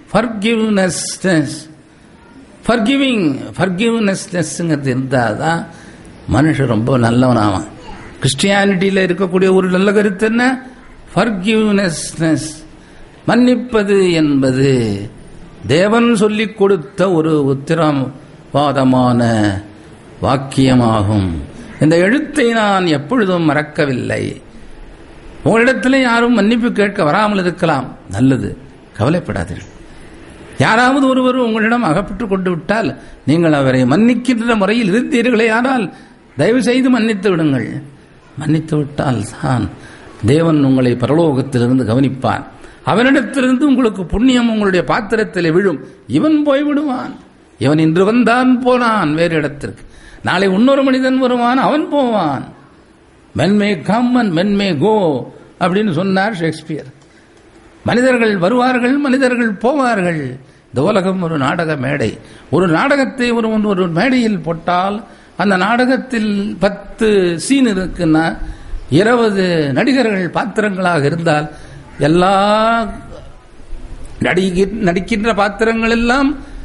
Speaker 1: ஃபர்கிவ்னஸ்ங்கிறது இருந்தால்தான் மனுஷன் ரொம்ப நல்லவனாவான். கிறிஸ்டியானிட்டியில இருக்கக்கூடிய ஒரு நல்ல கருத்து என்ன? ஃபர்கிவ்னஸ், மன்னிப்பது என்பது தேவன் சொல்லிக் கொடுத்த ஒரு உத்திரவாதமான வாக்கியமாகும். இந்த எழுத்தை நான் எப்பொழுதும் மறக்கவில்லை. உங்களிடத்தில் யாரும் மன்னிப்பு கேட்க வராமல் இருக்கலாம், நல்லது, கவலைப்படாதீர்கள். யாராவது ஒருவர் உங்களிடம் அகப்பட்டுக் கொண்டு விட்டால் நீங்கள் அவரை மன்னிக்கின்ற முறையில் இருந்தீர்களே, ஆனால் தயவு செய்து மன்னித்து விடுங்கள். மன்னித்து விட்டால் தான் தேவன் உங்களை பரலோகத்திலிருந்து கவனிப்பான். அவனிடத்திலிருந்து உங்களுக்கு புண்ணியம் உங்களுடைய பாத்திரத்தில் விழும். இவன் போய்விடுவான், இவன் இன்று வந்தான் போனான் வேறு இடத்திற்கு, நாளை இன்னொரு மனிதன் வருவான், அவன் போவான். men may come and men may go அப்படின்னு சொன்னார் ஷேக்ஸ்பியர். மனிதர்கள் வருவார்கள், மனிதர்கள் போவார்கள். இந்த உலகம் ஒரு நாடக மேடை. ஒரு நாடகத்தை ஒரு மேடையில் போட்டால் அந்த நாடகத்தில் 10 சீன் இருக்குன்னா 20 நடிகர்கள் பாத்திரங்களாக இருந்தால் எல்லா நடிக்கின்ற பாத்திரங்கள் எல்லாம்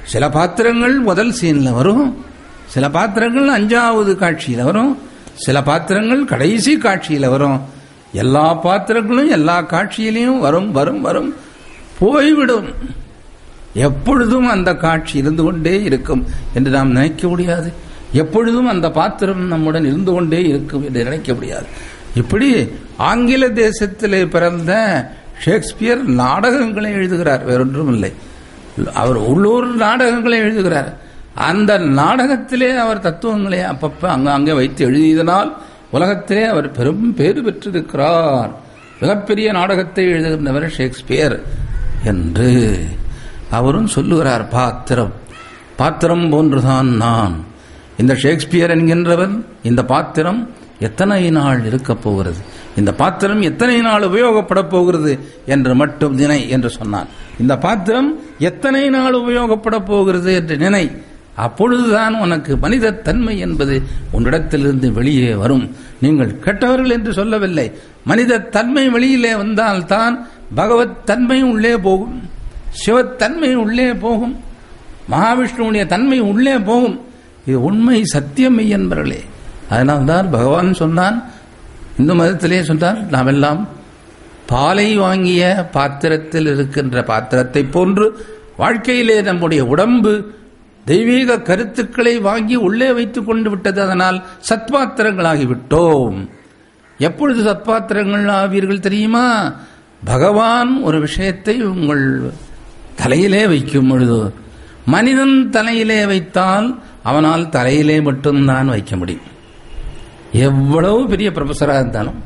Speaker 1: சில பாத்திரங்கள் முதல் சீன்ல வரும், சில பாத்திரங்கள் 5வது காட்சியில வரும், சில பாத்திரங்கள் கடைசி காட்சியில வரும். எல்லா பாத்திரங்களும் எல்லா காட்சியிலையும் வரும் வரும் வரும், போய்விடும். எப்பொழுதும் அந்த காட்சி இருந்து கொண்டே இருக்கும் என்று நாம் நினைக்க முடியாது. எப்பொழுதும் அந்த பாத்திரம் நம்முடன் இருந்து கொண்டே இருக்கும் என்று நினைக்க முடியாது. இப்படி ஆங்கில தேசத்திலே பிறந்த ஷேக்ஸ்பியர் நாடகங்களை எழுதுகிறார், வேறொன்றும் இல்லை. அவர் உள்ளூர் நாடகங்களை எழுதுகிறார். அந்த நாடகத்திலே அவர் தத்துவங்களை அப்பப்ப அங்கே வைத்து எழுதியதனால் உலகத்திலே அவர் பெரும் பேறு பெற்றிருக்கிறார். மிகப்பெரிய நாடகத்தை எழுதுகின்றவர் ஷேக்ஸ்பியர் என்று அவரும் சொல்லுகிறார். பாத்திரம் போன்றுதான் நான். இந்த ஷேக்ஸ்பியர் என்கின்றவன் இந்த பாத்திரம் எத்தனை நாள் இருக்கப் போகிறது, இந்த பாத்திரம் எத்தனை நாள் உபயோகப்பட போகிறது என்று மட்டும் நினை என்று சொன்னான். இந்த பாத்திரம் எத்தனை நாள் உபயோகப்பட போகிறது என்று நினை, அப்பொழுதுதான் உனக்கு மனித தன்மை என்பது உன்னிடத்திலிருந்து வெளியே வரும். நீங்கள் கெட்டவர்கள் என்று சொல்லவில்லை, மனித தன்மை வெளியிலே வந்தால்தான் பகவத் தன்மை உள்ளே போகும், சிவத்தன்மை உள்ளே போகும், மகாவிஷ்ணுடைய தன்மை உள்ளே போகும். இது உண்மை, சத்தியம் என்பவர்களே. அதனால்தான் பகவான் சொன்னான், இந்து மதத்திலே சொன்னார், நாம் எல்லாம் பாலை வாங்கிய பாத்திரத்தில் இருக்கின்ற பாத்திரத்தை போன்று வாழ்க்கையிலே நம்முடைய உடம்பு தெய்வீக கருத்துக்களை வாங்கி உள்ளே வைத்துக் கொண்டு விட்டது. அதனால் சத்பாத்திரங்களாகிவிட்டோம். எப்பொழுது சத்பாத்திரங்கள் ஆவீர்கள் தெரியுமா? பகவான் ஒரு விஷயத்தை உங்கள் தலையிலே வைக்கும் பொழுது. மனிதன் தலையிலே வைத்தால் அவனால் தலையிலே மட்டும்தான் வைக்க முடியும். எவ்வளவு பெரிய ப்ரொஃபஸராக இருந்தாலும்,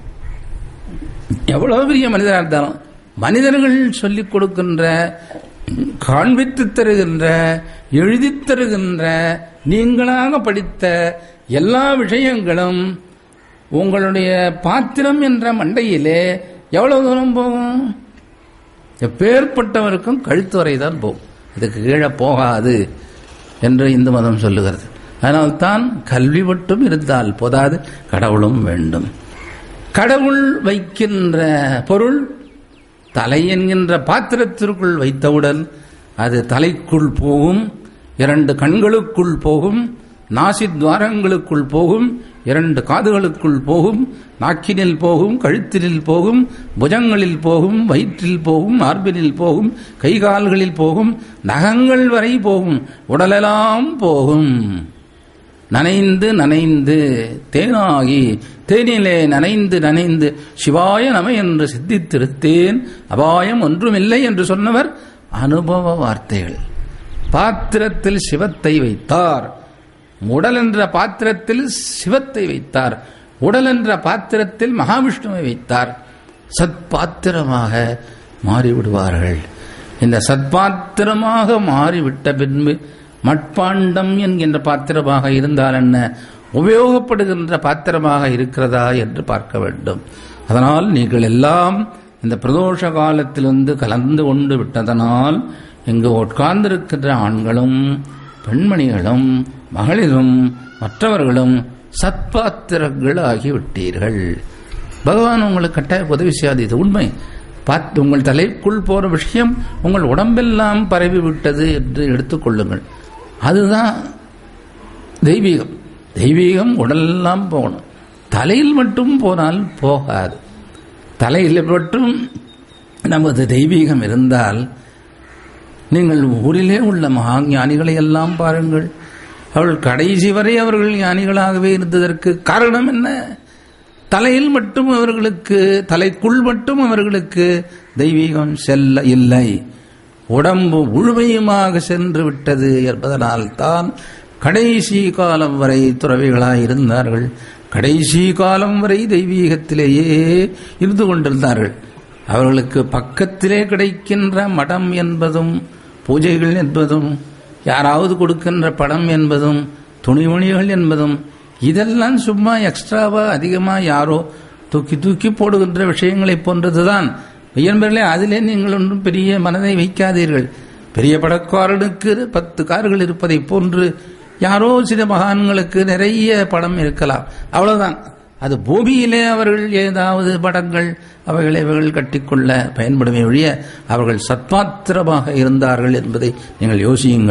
Speaker 1: எவ்வளவு பெரிய மனிதராக இருந்தாலும், மனிதர்கள் சொல்லிக் கொடுக்கின்ற, காண்பித்து தருகின்ற, எழுதித் தருகின்ற, நீங்களாக படித்த எல்லா விஷயங்களும் உங்களுடைய பாத்திரம் என்ற மண்டையிலே எவ்வளவு தூரம் போகும்? எப்பேற்பட்டவருக்கும் கழுத்து வரைதான் போகும், இதுக்கு கீழே போகாது என்று இந்து மதம் சொல்லுகிறது. அதனால்தான் கல்வி மட்டும் இருந்தால் போதாது, கடவுளும் வேண்டும். கடவுள் வைக்கின்ற பொருள் தலை என்கின்ற பாத்திரத்திற்குள் வைத்தவுடன் அது தலைக்குள் போகும், 2 கண்களுக்குள் போகும், நாசித்வாரங்களுக்குள் போகும், 2 காதுகளுக்குள் போகும், நாக்கினில் போகும், கழுத்தினில் போகும், புஜங்களில் போகும், வயிற்றில் போகும், மார்பினில் போகும், கைகால்களில் போகும், நகங்கள் வரை போகும், உடலெல்லாம் போகும். நனைந்து நனைந்து தேனாகி தேனிலே நனைந்து நனைந்து சிவாய நம என்று சித்தித்திருத்தேன், அபாயம் ஒன்றுமில்லை என்று சொன்னவர் அனுபவ வார்த்தைகள். பாத்திரத்தில் சிவத்தை வைத்தார், உடல் என்ற பாத்திரத்தில் சிவத்தை வைத்தார், உடல் என்ற பாத்திரத்தில் மகாவிஷ்ணுவை வைத்தார். சத்பாத்திரமாக மாறிவிடுவார்கள். இந்த சத்பாத்திரமாக மாறிவிட்ட பின்பு மட்பாண்டம் என்கின்ற பாத்திரமாக இருந்தால் என்ன, உபயோகப்படுகின்ற பாத்திரமாக இருக்கிறதா என்று பார்க்க வேண்டும். அதனால் நீங்கள் எல்லாம் இந்த பிரதோஷ காலத்திலிருந்து கலந்து கொண்டு விட்டதனால் இங்கு உட்கார்ந்திருக்கின்ற ஆண்களும் பெண்மணிகளும் மகளிரும் மற்றவர்களும் சத்பாத்திரங்கள் ஆகிவிட்டீர்கள். பகவான் உங்களுக்கு கட்டாய உதவி செய்யாது, இது உண்மை. உங்கள் தலைக்குள் போற விஷயம் உங்கள் உடம்பெல்லாம் பரவிவிட்டது என்று எடுத்துக்கொள்ளுங்கள். அதுதான் தெய்வீகம். தெய்வீகம் உடலெல்லாம் போகணும், தலையில் மட்டும் போனால் போகாது. தலையில் மட்டும் நமது தெய்வீகம் இருந்தால், நீங்கள் ஊரிலே உள்ள மகா ஞானிகளை எல்லாம் பாருங்கள், அவர்கள் கடைசி வரை அவர்கள் ஞானிகளாகவே இருந்ததற்கு காரணம் என்ன? தலையில் மட்டும் அவர்களுக்கு, தலைக்குள் மட்டும் அவர்களுக்கு தெய்வீகம் செல்ல இல்லை, உடம்பு முழுமையுமாக சென்று விட்டது என்பதனால் தான் கடைசி காலம் வரை துறவிகளாய் இருந்தார்கள். கடைசி காலம் வரை தெய்வீகத்திலேயே இருந்து கொண்டிருந்தார்கள். அவர்களுக்கு பக்கத்திலே கிடைக்கின்ற மடம் என்பதும் பூஜைகள் என்பதும் யாராவது கொடுக்கின்ற படம் என்பதும் துணிமணிகள் என்பதும் இதெல்லாம் சும்மா எக்ஸ்ட்ராவா அதிகமா யாரோ தூக்கி தூக்கி போடுகின்ற விஷயங்களை போன்றதுதான். என்பர்களே, அதிலே நீங்கள் ஒன்றும் பெரிய மனதை வைக்காதீர்கள். பெரிய படக்காரனுக்கு 10 கார்கள் இருப்பதை போன்று யாரோ சில மகான்களுக்கு நிறைய படம் இருக்கலாம், அவ்வளவுதான். அது பூமியிலே அவர்கள் ஏதாவது படங்கள் அவைகள் கட்டிக்கொள்ள பயன்படுமே ஒழிய அவர்கள் சத்பாத்திரமாக இருந்தார்கள் என்பதை நீங்கள் யோசியுங்கள்.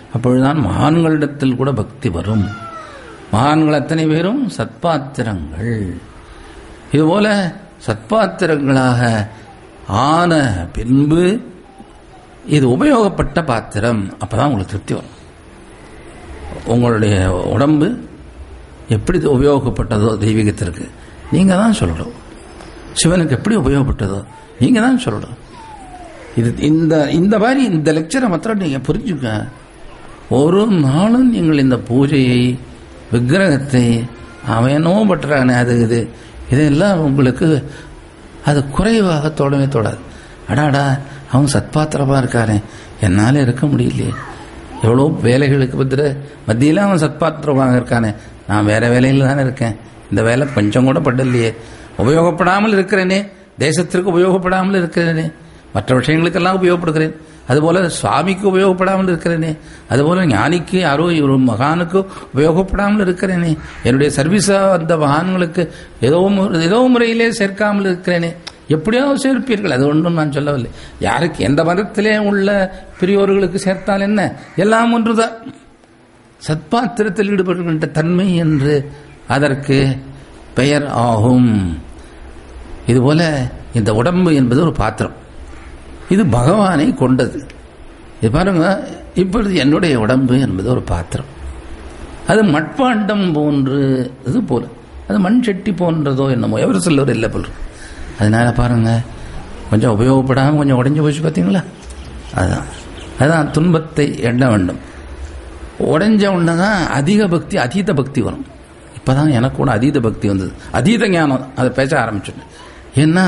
Speaker 1: அப்பொழுதுதான் மகான்களிடத்தில் கூட பக்தி வரும். மகான்கள் அத்தனை பேரும் சத்பாத்திரங்கள். இதுபோல சத்பாத்திரங்களாக ஆன பின்பு இது உபயோகப்பட்ட பாத்திரம். அப்பதான் உங்களுக்கு திருப்தி வரும். உங்களுடைய உடம்பு எப்படி உபயோகப்பட்டதோ தெய்வீகத்திற்கு நீங்க தான் சொல்லணும். சிவனுக்கு எப்படி உபயோகப்பட்டதோ நீங்க தான் சொல்லணும். இது இந்த மாதிரி இந்த லெக்சரை மாத்திரம் நீங்க புரிஞ்சுக்க. ஒரு நாளும் நீங்கள் இந்த பூஜையை விக்கிரகத்தை அவனோ பற்றானே அது இதெல்லாம் உங்களுக்கு அது குறைவாக தோடவே தோடாது. அடாடா அவன் சத்பாத்திரமா இருக்கானே, என்னால இருக்க முடியலையே, எவ்வளோ வேலைகளுக்கு மத்தியில அவன் சத்பாத்திரமாக இருக்கானே, நான் வேற வேலையில் தானே இருக்கேன், இந்த வேலை கொஞ்சம் கூட படலையே, உபயோகப்படாமல் இருக்கிறேனே, தேசத்திற்கு உபயோகப்படாமல் இருக்கிறேனே, மற்ற விஷயங்களுக்கெல்லாம் உபயோகப்படுகிறேன், அதுபோல சுவாமிக்கு உபயோகப்படாமல் இருக்கிறேனே, அதுபோல ஞானிக்கு யாரோ ஒரு மகானுக்கு உபயோகப்படாமல் இருக்கிறேனே, என்னுடைய சர்வீஸா அந்த மகான்களுக்கு ஏதோ முறையிலே சேர்க்காமல் இருக்கிறேனே, எப்படியாவது சேர்ப்பீர்கள். அது ஒன்றும் நான் சொல்லவில்லை. யாருக்கு எந்த மதத்திலே உள்ள பெரியோர்களுக்கு சேர்த்தால் என்ன, எல்லாம் ஒன்றுதான். சத்பாத்திரத்தில் ஈடுபடுகின்ற தன்மை என்று அதற்கு பெயர் ஆகும். இதுபோல இந்த உடம்பு என்பது ஒரு பாத்திரம். இது பகவானை கொண்டது. இது பாருங்க, இப்பொழுது என்னுடைய உடம்பு என்பது ஒரு பாத்திரம். அது மட்பாண்டம் போன்று இது போல, அது மண் சட்டி போன்றதோ என்னமோ எவர் சொல்லவர் இல்லை போல். அதனால பாருங்க, கொஞ்சம் உபயோகப்படாமல் கொஞ்சம் உடைஞ்சு போச்சு பார்த்தீங்களா. அதுதான் துன்பத்தை எண்ண வேண்டும். உடைஞ்ச உடனேதான் அதிக பக்தி அதீத பக்தி வரும். இப்பதான் எனக்கு கூட அதீத பக்தி வந்தது, அதீத ஞானம். அதை பேச ஆரம்பிச்சுட்டேன். ஏன்னா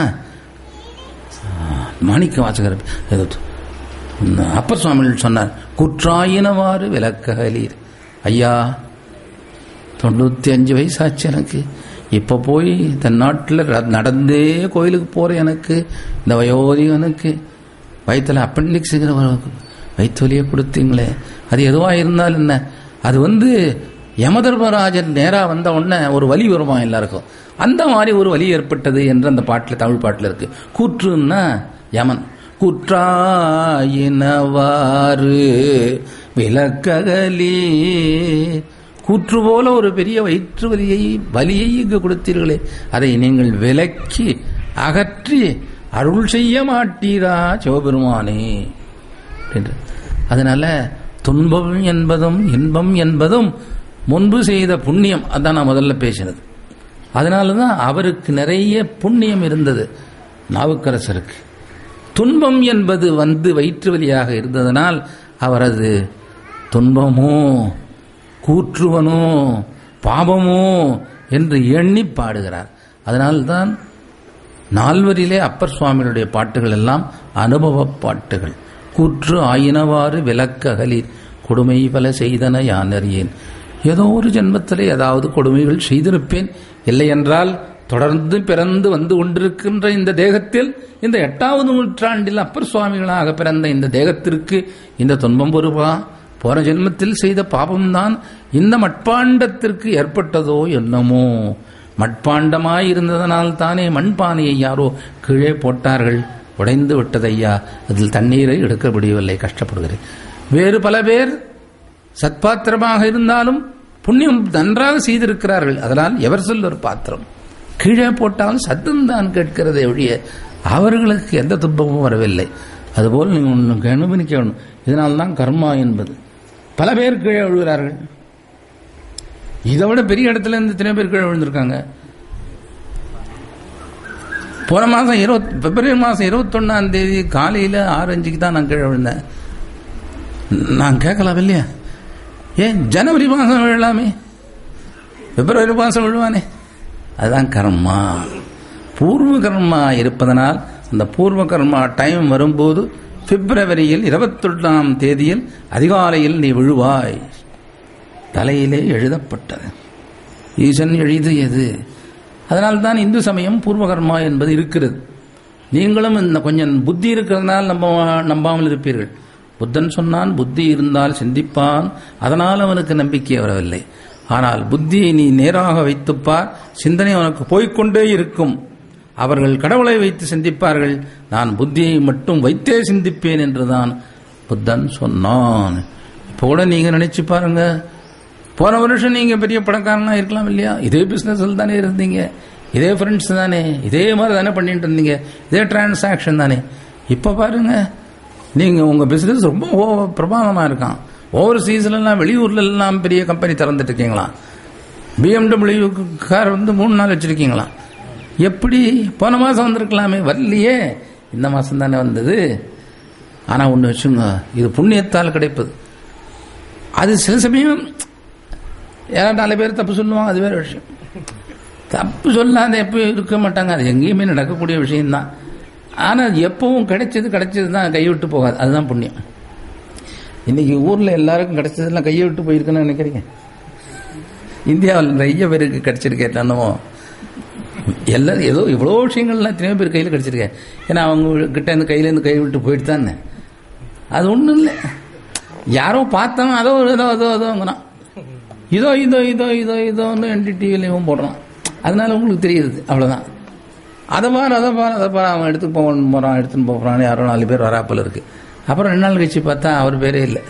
Speaker 1: மாணிக்க வாசகர் அப்பர் சுவாமிகள் சொன்னார், குற்றாயினவாறு விளக்கலீர். ஐயா 95 வயசாச்சு எனக்கு. இப்ப போய் தென்னாட்டில் நடந்தே கோயிலுக்கு போற எனக்கு, இந்த வயோதிகனுக்கு வயிற்றுல அப்பெண்டிக்ஸுங்கிற வயிற்று வலியை கொடுத்தீங்களே, அது எதுவா இருந்தாலும் என்ன, அது யமதர்மராஜன் நேரா வந்த உடனே ஒரு வலி வருமா எல்லாருக்கும், அந்த மாதிரி ஒரு வலி ஏற்பட்டது என்று அந்த பாட்டில், தமிழ் பாட்டில் இருக்கு. கூற்றுன்னா யமன். குற்றாயினவாறு விளக்ககலி, கூற்று போல ஒரு பெரிய வயிற்று வலியை இங்கு கொடுத்தீர்களே, அதை நீங்கள் விலக்கி அகற்றி அருள் செய்ய மாட்டீரா சிவபெருமானே. அதனால துன்பம் என்பதும் இன்பம் என்பதும் முன்பு செய்த புண்ணியம். அதான் நான் முதல்ல பேசினது. அதனாலதான் அவருக்கு நிறைய புண்ணியம் இருந்தது. நாவுக்கரசருக்கு துன்பம் என்பது வயிற்று வலியாக இருந்ததனால் அவரது துன்பமோ கூற்றுவனோ பாபமோ என்று எண்ணி பாடுகிறார். அதனால்தான் நால்வரிலே அப்பர் சுவாமிகளுடைய பாட்டுகள் எல்லாம் அனுபவ பாட்டுகள். கூற்று ஆயினவாறு விளக்ககலீர், கொடுமை பல செய்தன யான் அறியேன். ஏதோ ஒரு ஜென்மத்திலே ஏதாவது கொடுமைகள் செய்திருப்பேன், இல்லை என்றால் தொடர்ந்து பிறந்து வந்து கொண்டிருக்கின்ற இந்த தேகத்தில், இந்த 8வது நூற்றாண்டில் அப்பர் சுவாமிகளாக பிறந்த இந்த தேகத்திற்கு இந்த துன்பம் வருவா? போன ஜென்மத்தில் செய்த பாபம்தான் இந்த மட்பாண்டத்திற்கு ஏற்பட்டதோ என்னமோ. மட்பாண்டமாய் இருந்ததனால் தானே மண்பானையை யாரோ கீழே போட்டார்கள், உடைந்து விட்டதையா, அதில் தண்ணீரை எடுக்க முடியவில்லை, கஷ்டப்படுகிறேன். வேறு பல பேர் சத்பாத்திரமாக இருந்தாலும் புண்ணியம் நன்றாக செய்திருக்கிறார்கள். அதனால் எவர் சொல் ஒரு பாத்திரம் கீழே போட்டாலும் சத்தம்தான் கேட்கிறதை ஒழிய அவர்களுக்கு எந்த துன்பமும் வரவில்லை. அதுபோல் நீங்கள் ஒன்று கவனிக்கணும். இதனால்தான் கர்மா என்பது. பல பேர் கீழே விழுகிறார்கள். இதை விட பெரிய இடத்துல இருந்து இத்தனை பேர் கீழே விழுந்திருக்காங்க. போன மாதம் பிப்ரவரி மாதம் 21ஆம் தேதி காலையில் 6:05 தான் நான் கீழே விழுந்தேன். நான் கேட்கலாம் இல்லையா, ஏன் ஜனவரி மாதம் விழலாமே, பிப்ரவரி மாதம் விழுவானே. அதுதான் கர்மா, பூர்வ கர்மா இருப்பதனால் அந்த பூர்வ கர்மா டைம் வரும்போது பிப்ரவரியில் 21ஆம் தேதியில் அதிகாலையில் நீ விழுவாய். தலையிலே எழுதப்பட்டது, ஈசன் எழுதியது. அதனால்தான் இந்து சமயம் பூர்வகர்மா என்பது இருக்கிறது. நீங்களும் இந்த கொஞ்சம் புத்தி இருக்கிறதுனால் நம்பாமல் இருப்பீர்கள். புத்தன் சொன்னான், புத்தி இருந்தால் சிந்திப்பான், அதனால் அவனுக்கு நம்பிக்கை வரவில்லை. ஆனால் புத்தியை நீ நேராக வைத்துப்பார், சிந்தனை அவனுக்கு போய்கொண்டே இருக்கும். அவர்கள் கடவுளை வைத்து சிந்திப்பார்கள், நான் புத்தியை மட்டும் வைத்தே சிந்திப்பேன் என்றுதான் புத்தன் சொன்னான். இப்போ கூட நீங்க நினைச்சு பாருங்க, போன வருஷம் நீங்க பெரிய பணக்காரனா இருக்கலாம் இல்லையா? இதே பிசினஸ்ல தானே இருந்தீங்க, இதே ஃப்ரெண்ட்ஸ் தானே, இதே மாதிரி தானே பண்ணிட்டு இருந்தீங்க, இதே டிரான்சாக்ஷன் தானே. இப்ப பாருங்க, நீங்க உங்க பிசினஸ் ரொம்ப பிரமாதமா இருக்கான். ஓவர்சீஸ்ல எல்லாம், வெளியூர்ல எல்லாம் பெரிய கம்பெனி திறந்துட்டு இருக்கீங்களா? BMW கார் 3-4 வச்சிருக்கீங்களா? எப்படி? போன மாசம் வந்திருக்கலாமே, வரலையே, இந்த மாசம் தானே வந்தது. ஆனா ஒண்ணு வச்சுங்க, இது புண்ணியத்தால் கிடைப்பது. அது சில சமயம் யாராவது 4 பேர் தப்பு சொல்லுவாங்க, அது வேற விஷயம். தப்பு சொல்லாத எப்பவும் இருக்க மாட்டாங்க, அது எங்கேயுமே நடக்கக்கூடிய விஷயம்தான். ஆனா எப்பவும் கிடைச்சது தான், கைவிட்டு போகாது, அதுதான் புண்ணியம். இன்னைக்கு ஊர்ல எல்லாருக்கும் கிடைச்சதெல்லாம் கையை விட்டு போயிருக்குன்னு நினைக்கிறீங்க? இந்தியாவில் நிறைய பேருக்கு கிடைச்சிருக்கேன். எல்லாரும் ஏதோ இவ்வளோ விஷயங்கள்லாம் எத்தனையோ பேர் கையில் கிடைச்சிருக்கேன். ஏன்னா அவங்க கிட்ட இருந்து கையிலேருந்து கை விட்டு போயிட்டு தானே. அது ஒன்றும் இல்லை, யாரோ பார்த்தவன் அதோ அதோங்கிறான், இதோன்னு NDTVலையும் போடுறான். அதனால உங்களுக்கு தெரியுது, அவ்வளோதான். அதை பாரு அவன் எடுத்துட்டு போகிறான் எடுத்துன்னு போகிறான்னு யாரோ 4 பேர் வராப்பில் இருக்கு. அப்புறம் 2 நாள் கழிச்சு பார்த்தா அவர் பேரே இல்லை.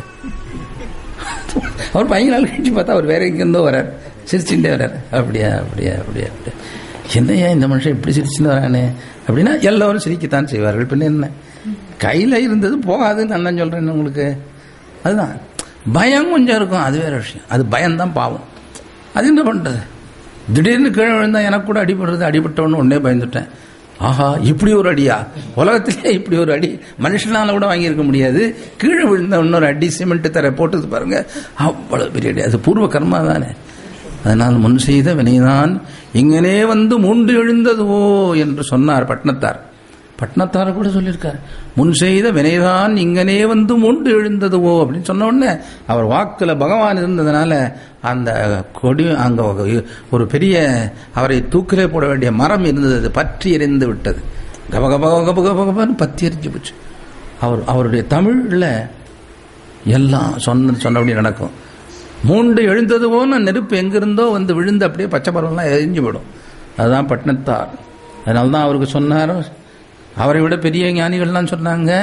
Speaker 1: அவர் 5 நாள் கழிச்சு பார்த்தா அவர் வேற எங்கேருந்தோ வர்றார், சிரிச்சுட்டே வர்றார். அப்படியா என்னையா இந்த மனுஷன் இப்படி சிரிச்சுன்னு வரானே அப்படின்னா எல்லாரும் சிரிக்கத்தான் செய்வார்கள். பின்ன என்ன, கையில இருந்தது போகாதுன்னு நான் சொல்றேன் உங்களுக்கு. அதுதான் பயம் கொஞ்சம் இருக்கும், அது வேற விஷயம். அது பயம்தான் பாவம். அது என்ன பண்றது? திடீர்னு கீழே விழுந்தா எனக்கு கூட அடிபடுறது, அடிபட்டவொன்னு உடனே பயந்துட்டேன். ஆஹா, இப்படி ஒரு அடியா? உலகத்திலே இப்படி ஒரு அடி மனுஷனால கூட வாங்கியிருக்க முடியாது. கீழே விழுந்த இன்னொரு அடி, சிமெண்ட் தர போட்டது பாருங்க, அவ்வளவு பெரிய அடி. அது பூர்வ கர்மா தானே. அதனால் முன் செய்த வினைதான் இங்கனே வந்து மூண்டு எழுந்ததுவோ என்று சொன்னார் பட்னத்தார் கூட சொல்லியிருக்கார். முன் செய்த வினைதான் இங்கனே வந்து மூண்டு எழுந்ததுவோ அப்படின்னு சொன்ன உடனே அவர் வாக்குல பகவான் இருந்ததுனால அந்த கொடி அங்க ஒரு பெரிய அவரை தூக்கிலே போட வேண்டிய மரம் இருந்தது, பற்றி எரிந்து விட்டது. கபகபகபகபகன்னு பத்தி எரிஞ்சு போச்சு. அவருடைய தமிழ்ல எல்லாம் சொன்னபடி நடக்கும். மூண்டு எழுந்ததுவோன்னு நெருப்பு எங்கிருந்தோ வந்து விழுந்து அப்படியே பச்சை பருவம்லாம் எரிஞ்சு விடும். அதுதான் பட்னத்தார். அதனால்தான் அவருக்கு சொன்னார். அவரை விட பெரிய ஞானிகள்லாம் சொன்னாங்க,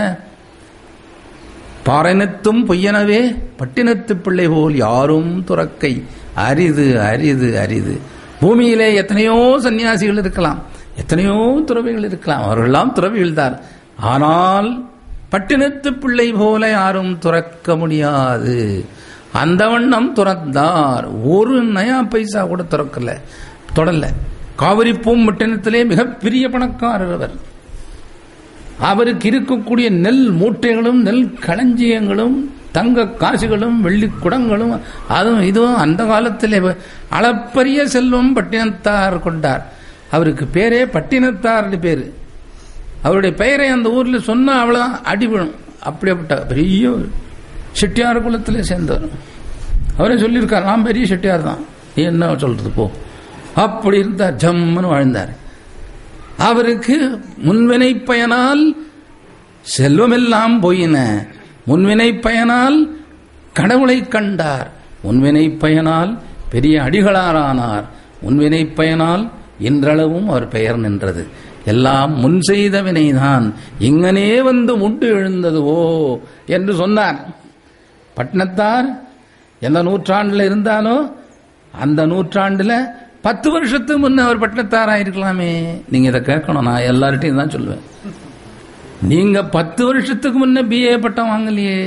Speaker 1: பாறைனத்தும் பொய்யனவே பட்டினத்து பிள்ளை போல் யாரும் துறக்கை அரிது அரிது அரிது. பூமியிலே எத்தனையோ சன்னியாசிகள் இருக்கலாம், எத்தனையோ துறவிகள் இருக்கலாம், அவர்களெல்லாம் துறவிகள் தான். ஆனால் பட்டினத்து பிள்ளை போல யாரும் துறக்க முடியாது. அந்த வண்ணம் துறந்தார், ஒரு நயா பைசா கூட தொடரல. காவிரி பூம்பட்டினத்திலே மிகப்பெரிய பணக்காரர் அவர். அவருக்கு இருக்கக்கூடிய நெல் மூட்டைகளும் நெல் களஞ்சியங்களும் தங்க காசுகளும் வெள்ளி குடங்களும் அதுவும் இதுவும் அந்த காலத்திலே அளப்பரிய செல்வம் பட்டினத்தார் கொண்டார். அவருக்கு பேரே பட்டினத்தார் பேரு. அவருடைய பெயரை அந்த ஊர்ல சொன்னா அவ்வளவுதான் அடிபடும். அப்படியேப்பட்ட பெரிய செட்டியார் குலத்திலே சேர்ந்தவர். அவரே சொல்லியிருக்கார், நான் பெரிய செட்டியார் தான், என்ன சொல்றது போ. அப்படி இருந்தார், ஜம்முன்னு வாழ்ந்தார். அவருக்கு முன்வினை பயனால் செல்வமெல்லாம் போயின, முன்வினை பயனால் கடவுளை கண்டார், முன்வினை பயனால் பெரிய அடிகளாரானார், முன்வினை பயனால் இன்றளவும் அவர் பெயர் நின்றது. எல்லாம் முன் செய்த வினைதான் இங்கனே வந்து முட்டு எழுந்ததுவோ என்று சொன்னார். பட்னத்தார் எந்த நூற்றாண்டுல இருந்தாலோ அந்த நூற்றாண்டுல 10 வருஷத்துக்கு முன்ன அவர் பட்டணத்தாராயிருக்கலாமே. நீங்க இதை கேட்கணும், நான் எல்லார்ட்டையும் தான் சொல்லுவேன். நீங்க 10 வருஷத்துக்கு முன்ன BA பட்டம் வாங்கலையே.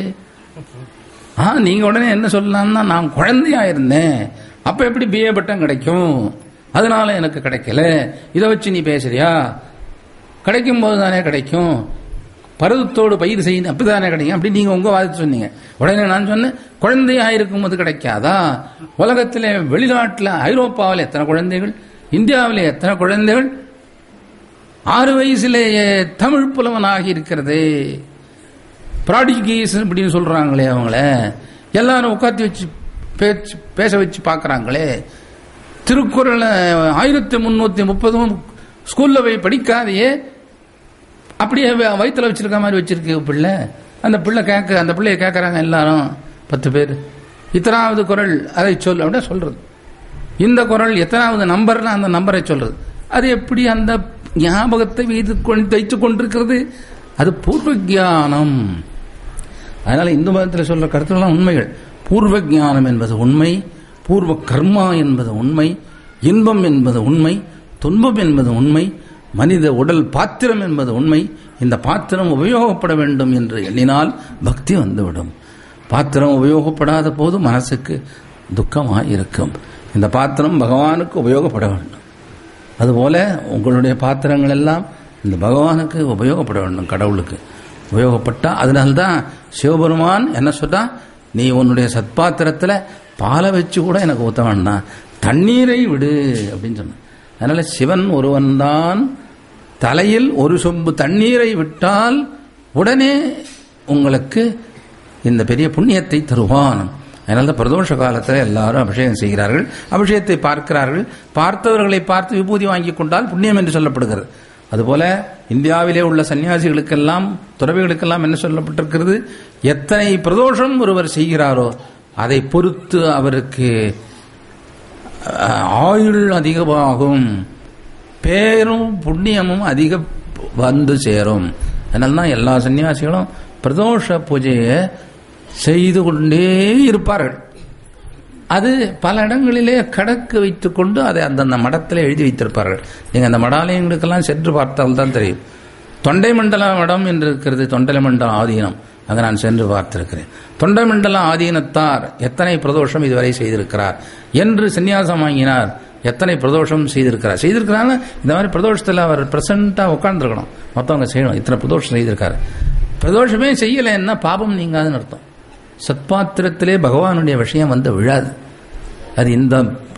Speaker 1: நீங்க உடனே என்ன சொல்லலாம்னா, நான் குழந்தையா இருந்தேன் அப்ப எப்படி BA பட்டம் கிடைக்கும், அதனால எனக்கு கிடைக்கல, இதை வச்சு நீ பேசுறியா? கிடைக்கும் போது தானே கிடைக்கும், பருவத்தோடு பயிர் செய்யணும் அப்படித்தானே கிடைக்கும் அப்படி நீங்க உங்க வாதத்தை சொன்னீங்க. உடனே நான் சொன்னேன், குழந்தையா இருக்கும் போது கிடைக்காதா? உலகத்தில் வெளிநாட்டில் ஐரோப்பாவில் எத்தனை குழந்தைகள், இந்தியாவில் எத்தனை குழந்தைகள் 6 வயசுலேயே தமிழ் புலவனாகி இருக்கிறது. ப்ராடிகீஸ் அப்படின்னு சொல்றாங்களே, அவங்கள எல்லாரும் உட்காந்து வச்சு பேச வச்சு பார்க்கறாங்களே. திருக்குறள் 1330 ஸ்கூல்ல போய் படிக்காதையே அப்படியே வயிற்றுல வச்சிருக்க மாதிரி வச்சிருக்கு பிள்ளை. அந்த பிள்ளைய கேட்கறாங்க எல்லாரும் 10 பேர், இத்தனாவது குறள் அதை சொல் அப்படின்னா சொல்றது. இந்த குறள் எத்தனாவது நம்பர்னா அந்த நம்பரை சொல்றது. அது எப்படி அந்த ஞாபகத்தை வைத்துக் கொண்டிருக்கிறது? அது பூர்வ ஞானம். அதனால இந்து மதத்தில் சொல்ற கருத்துலாம் உண்மைகள். பூர்வ ஞானம் என்பது உண்மை, பூர்வ கர்மா என்பது உண்மை, இன்பம் என்பது உண்மை, துன்பம் என்பது உண்மை, மனித உடல் பாத்திரம் என்பது உண்மை. இந்த பாத்திரம் உபயோகப்பட வேண்டும் என்று எண்ணினால் பக்தி வந்துவிடும். பாத்திரம் உபயோகப்படாத போது மனசுக்கு துக்கமாக இருக்கும். இந்த பாத்திரம் பகவானுக்கு உபயோகப்பட வேண்டும். அதுபோல உங்களுடைய பாத்திரங்கள் எல்லாம் இந்த பகவானுக்கு உபயோகப்பட வேண்டும், கடவுளுக்கு உபயோகப்பட்டா. அதனால்தான் சிவபெருமான் என்ன சொல்றா, நீ உன்னுடைய சத்பாத்திரத்தில் பாலை வச்சு கூட எனக்கு ஊற்ற வேண்டாம், தண்ணீரை விடு அப்படின்னு சொன்ன. அதனால சிவன் ஒருவன்தான் தலையில் ஒரு சொம்பு தண்ணீரை விட்டால் உடனே உங்களுக்கு இந்த பெரிய புண்ணியத்தை தருவான். அதனால பிரதோஷ காலத்தில் எல்லாரும் அபிஷேகம் செய்கிறார்கள், அபிஷேகத்தை பார்க்கிறார்கள். பார்த்தவர்களை பார்த்து விபூதி வாங்கி கொண்டால் புண்ணியம் என்று சொல்லப்படுகிறது. அதுபோல இந்தியாவிலே உள்ள சன்னியாசிகளுக்கெல்லாம், துறவிகளுக்கெல்லாம் என்ன சொல்லப்பட்டிருக்கிறது, எத்தனை பிரதோஷம் ஒருவர் செய்கிறாரோ அதை பொறுத்து அவருக்கு ஆயுள் அதிகமாகும், பேரும் புண்ணியமும் அதிக வந்து சேரும். அதனால்தான் எல்லா சன்னியாசிகளும் பிரதோஷ பூஜையை செய்து கொண்டே இருப்பார்கள். அது பல இடங்களிலே கடக்கு வைத்துக் கொண்டு அதை அந்தந்த மடத்தில் எழுதி வைத்திருப்பார்கள். நீங்கள் அந்த மடாலயங்களுக்கெல்லாம் சென்று பார்த்தால் தான் தெரியும். தொண்டை மண்டல மடம் என்று இருக்கிறது, தொண்டை மண்டல ஆதீனம், அங்கே நான் சென்று பார்த்திருக்கிறேன். தொண்டை மண்டல ஆதீனத்தார் எத்தனை பிரதோஷம் இதுவரை செய்திருக்கிறார் என்று சன்னியாசம் வாங்கினார், எத்தனை பிரதோஷம் செய்திருக்கிறார். இந்த மாதிரி பிரதோஷத்தில் அவர் பிரசண்டாக உட்கார்ந்துருக்கணும், மற்றவங்க செய்யணும். இத்தனை பிரதோஷம் செய்திருக்காரு. பிரதோஷமே செய்யலைன்னா பாபம் நீங்காதுன்னு அர்த்தம். சத்பாத்திரத்திலே பகவானுடைய விஷயம் வந்து விழாது. அது இந்த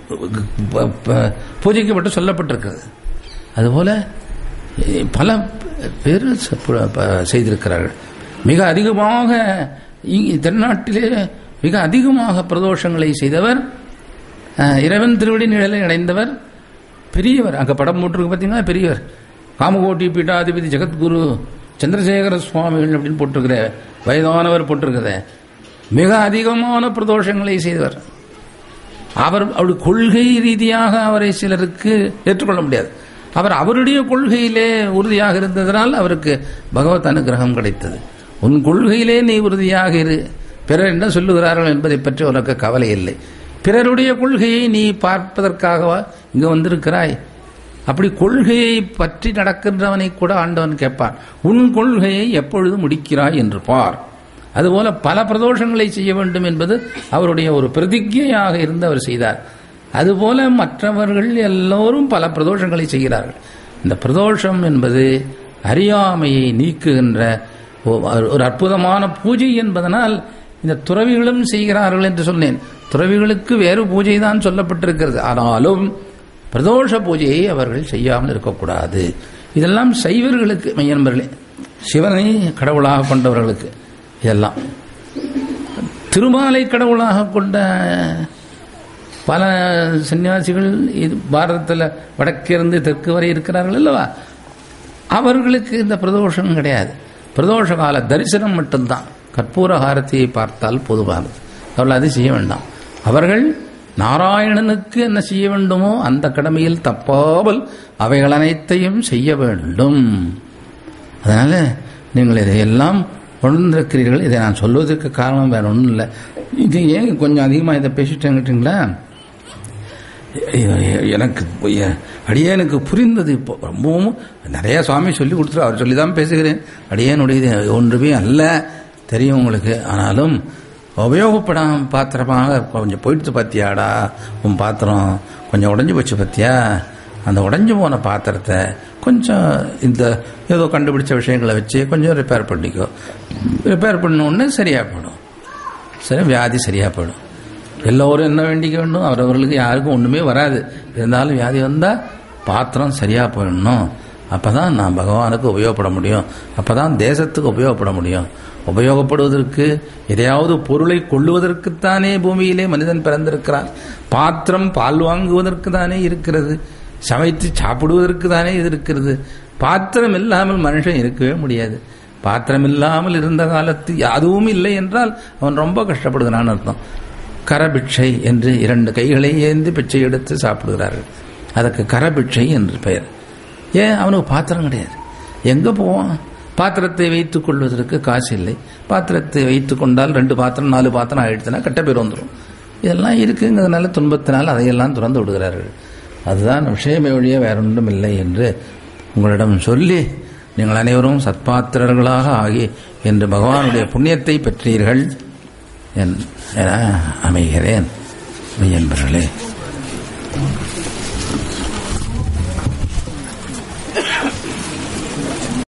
Speaker 1: பூஜைக்கு மட்டும் சொல்லப்பட்டிருக்கிறது. அதுபோல பல பேர் செய்திருக்கிறார்கள். மிக அதிகமாக தென்னாட்டிலே மிக அதிகமாக பிரதோஷங்களை செய்தவர், இறைவன் திருவடி நிழலை அடைந்தவர் பெரியவர். அங்கே படம் போட்டிருக்கு பார்த்தீங்கன்னா, பெரியவர் காமகோட்டி பீட்டாதிபதி ஜெகத்குரு சந்திரசேகர சுவாமிகள் அப்படின்னு போட்டிருக்கிற வயதானவர் போட்டிருக்கிறத. மிக அதிகமான பிரதோஷங்களை செய்தவர். அவருடைய கொள்கை ரீதியாக அவரை சிலருக்கு ஏற்றுக்கொள்ள முடியாது. அவருடைய கொள்கையிலே உறுதியாக இருந்ததனால் அவருக்கு பகவத் அனுகிரகம் கிடைத்தது. உன் கொள்கையிலே நீ உறுதியாக இரு, பிறர் என்ன சொல்லுகிறார்கள் என்பதை பற்றி உனக்கு கவலை இல்லை. பிறருடைய கொள்கையை நீ பார்ப்பதற்காக இங்கு வந்திருக்கிறாய். அப்படி கொள்கையை பற்றி நடக்கின்றவனை கூட ஆண்டவன் கேட்பான், உன் கொள்கையை எப்பொழுது முடிக்கிறாய் என்று பார். அதுபோல பல பிரதோஷங்களை செய்ய வேண்டும் என்பது அவருடைய ஒரு பிரதிஜையாக இருந்து அவர் செய்தார். அதுபோல மற்றவர்கள் எல்லோரும் பல பிரதோஷங்களை செய்கிறார்கள். இந்த பிரதோஷம் என்பது அறியாமையை நீக்குகின்ற ஒரு அற்புதமான பூஜை என்பதனால் இந்த துறவிகளும் செய்கிறார்கள் என்று சொன்னேன். துறவிகளுக்கு வேறு பூஜை தான் சொல்லப்பட்டிருக்கிறது. ஆனாலும் பிரதோஷ பூஜையை அவர்கள் செய்யாமல் இருக்கக்கூடாது. இதெல்லாம் சைவர்களுக்கு, மையன்பர்களே, சிவனை கடவுளாக கொண்டவர்களுக்கு. இதெல்லாம் திருமாலை கடவுளாக கொண்ட பல சன்னியாசிகள் பாரதத்தில் வடக்கிருந்து தெற்கு வரை இருக்கிறார்கள் அல்லவா, அவர்களுக்கு இந்த பிரதோஷம் கிடையாது. பிரதோஷ கால தரிசனம் மட்டும்தான். கற்பூர ஹாரதியை பார்த்தால் போதுமானது, அவர்கள் அது செய்ய வேண்டாம். அவர்கள் நாராயணனுக்கு என்ன செய்ய வேண்டுமோ அந்த கடமையில் தப்பாமல் அவைகள் அனைத்தையும் செய்ய வேண்டும். அதனால நீங்கள் இதையெல்லாம் உணர்ந்திருக்கிறீர்கள். இதை நான் சொல்வதற்கு காரணம் வேற ஒன்றும் இல்லை. இது ஏன் கொஞ்சம் அதிகமாக இதை பேசிட்டேங்கிட்டீங்களா, எனக்கு அடியேனுக்கு புரிந்தது. இப்போ ரொம்பவும் நிறைய சுவாமி சொல்லி கொடுத்துரு, அவர் சொல்லி தான் பேசுகிறேன். அடியேனுடையது ஒன்றுமே அல்ல, தெரியும் உங்களுக்கு. ஆனாலும் உபயோகப்படாம பாத்திரமாக கொஞ்சம் போயிடுத்து பார்த்தியாடா, உன் பாத்திரம் கொஞ்சம் உடஞ்சி போச்சு பார்த்தியா, அந்த உடஞ்சி போன பாத்திரத்தை கொஞ்சம் இந்த ஏதோ கண்டுபிடிச்ச விஷயங்களை வச்சு கொஞ்சம் ரிப்பேர் பண்ணிக்கோ. ரிப்பேர் பண்ண உடனே சரியாக போயிடும். சரி, வியாதி சரியாக போயிடும். எல்லோரும் என்ன வேண்டிக்க வேண்டும், அவரவர்களுக்கு யாருக்கும் ஒன்றுமே வராது. இருந்தாலும் வியாதி வந்தால் பாத்திரம் சரியாக போயிடணும். அப்போ தான் நான் பகவானுக்கு உபயோகப்பட முடியும், அப்போ தான் தேசத்துக்கு உபயோகப்பட முடியும். உபயோகப்படுவதற்கு எதையாவது பொருளை கொள்ளுவதற்குத்தானே பூமியிலே மனிதன் பிறந்திருக்கிறான். பாத்திரம் பால் வாங்குவதற்கு தானே இருக்கிறது, சமைத்து சாப்பிடுவதற்கு தானே இது இருக்கிறது. பாத்திரம் இல்லாமல் மனுஷன் இருக்கவே முடியாது. பாத்திரம் இல்லாமல் இருந்த காலத்து அதுவும் இல்லை என்றால் அவன் ரொம்ப கஷ்டப்படுகிறான் அர்த்தம். கரபிட்சை என்று 2 கைகளை ஏந்தி பிச்சை எடுத்து சாப்பிடுகிறார்கள். அதற்கு கரபிட்சை என்று பெயர். ஏன், அவனுக்கு பாத்திரம் கிடையாது. எங்கே போவான்? பாத்திரத்தை வைத்துக் கொள்வதற்கு காசு இல்லை. பாத்திரத்தை வைத்துக் கொண்டால் 2 பாத்திரம் 4 பாத்திரம் ஆயிடுச்சுன்னா கெட்ட பேர் வந்துடும். இதெல்லாம் இருக்குங்கிறதுனால துன்பத்தினால் அதையெல்லாம் துறந்து விடுகிறார்கள். அதுதான் விஷயமே ஒழிய வேற ஒன்றும் இல்லை என்று உங்களிடம் சொல்லி நீங்கள் அனைவரும் சத்பாத்திரர்களாக ஆகி என்று பகவானுடைய புண்ணியத்தை பெற்றீர்கள் என அமைகிறேன். மெய்யன்பர்களே.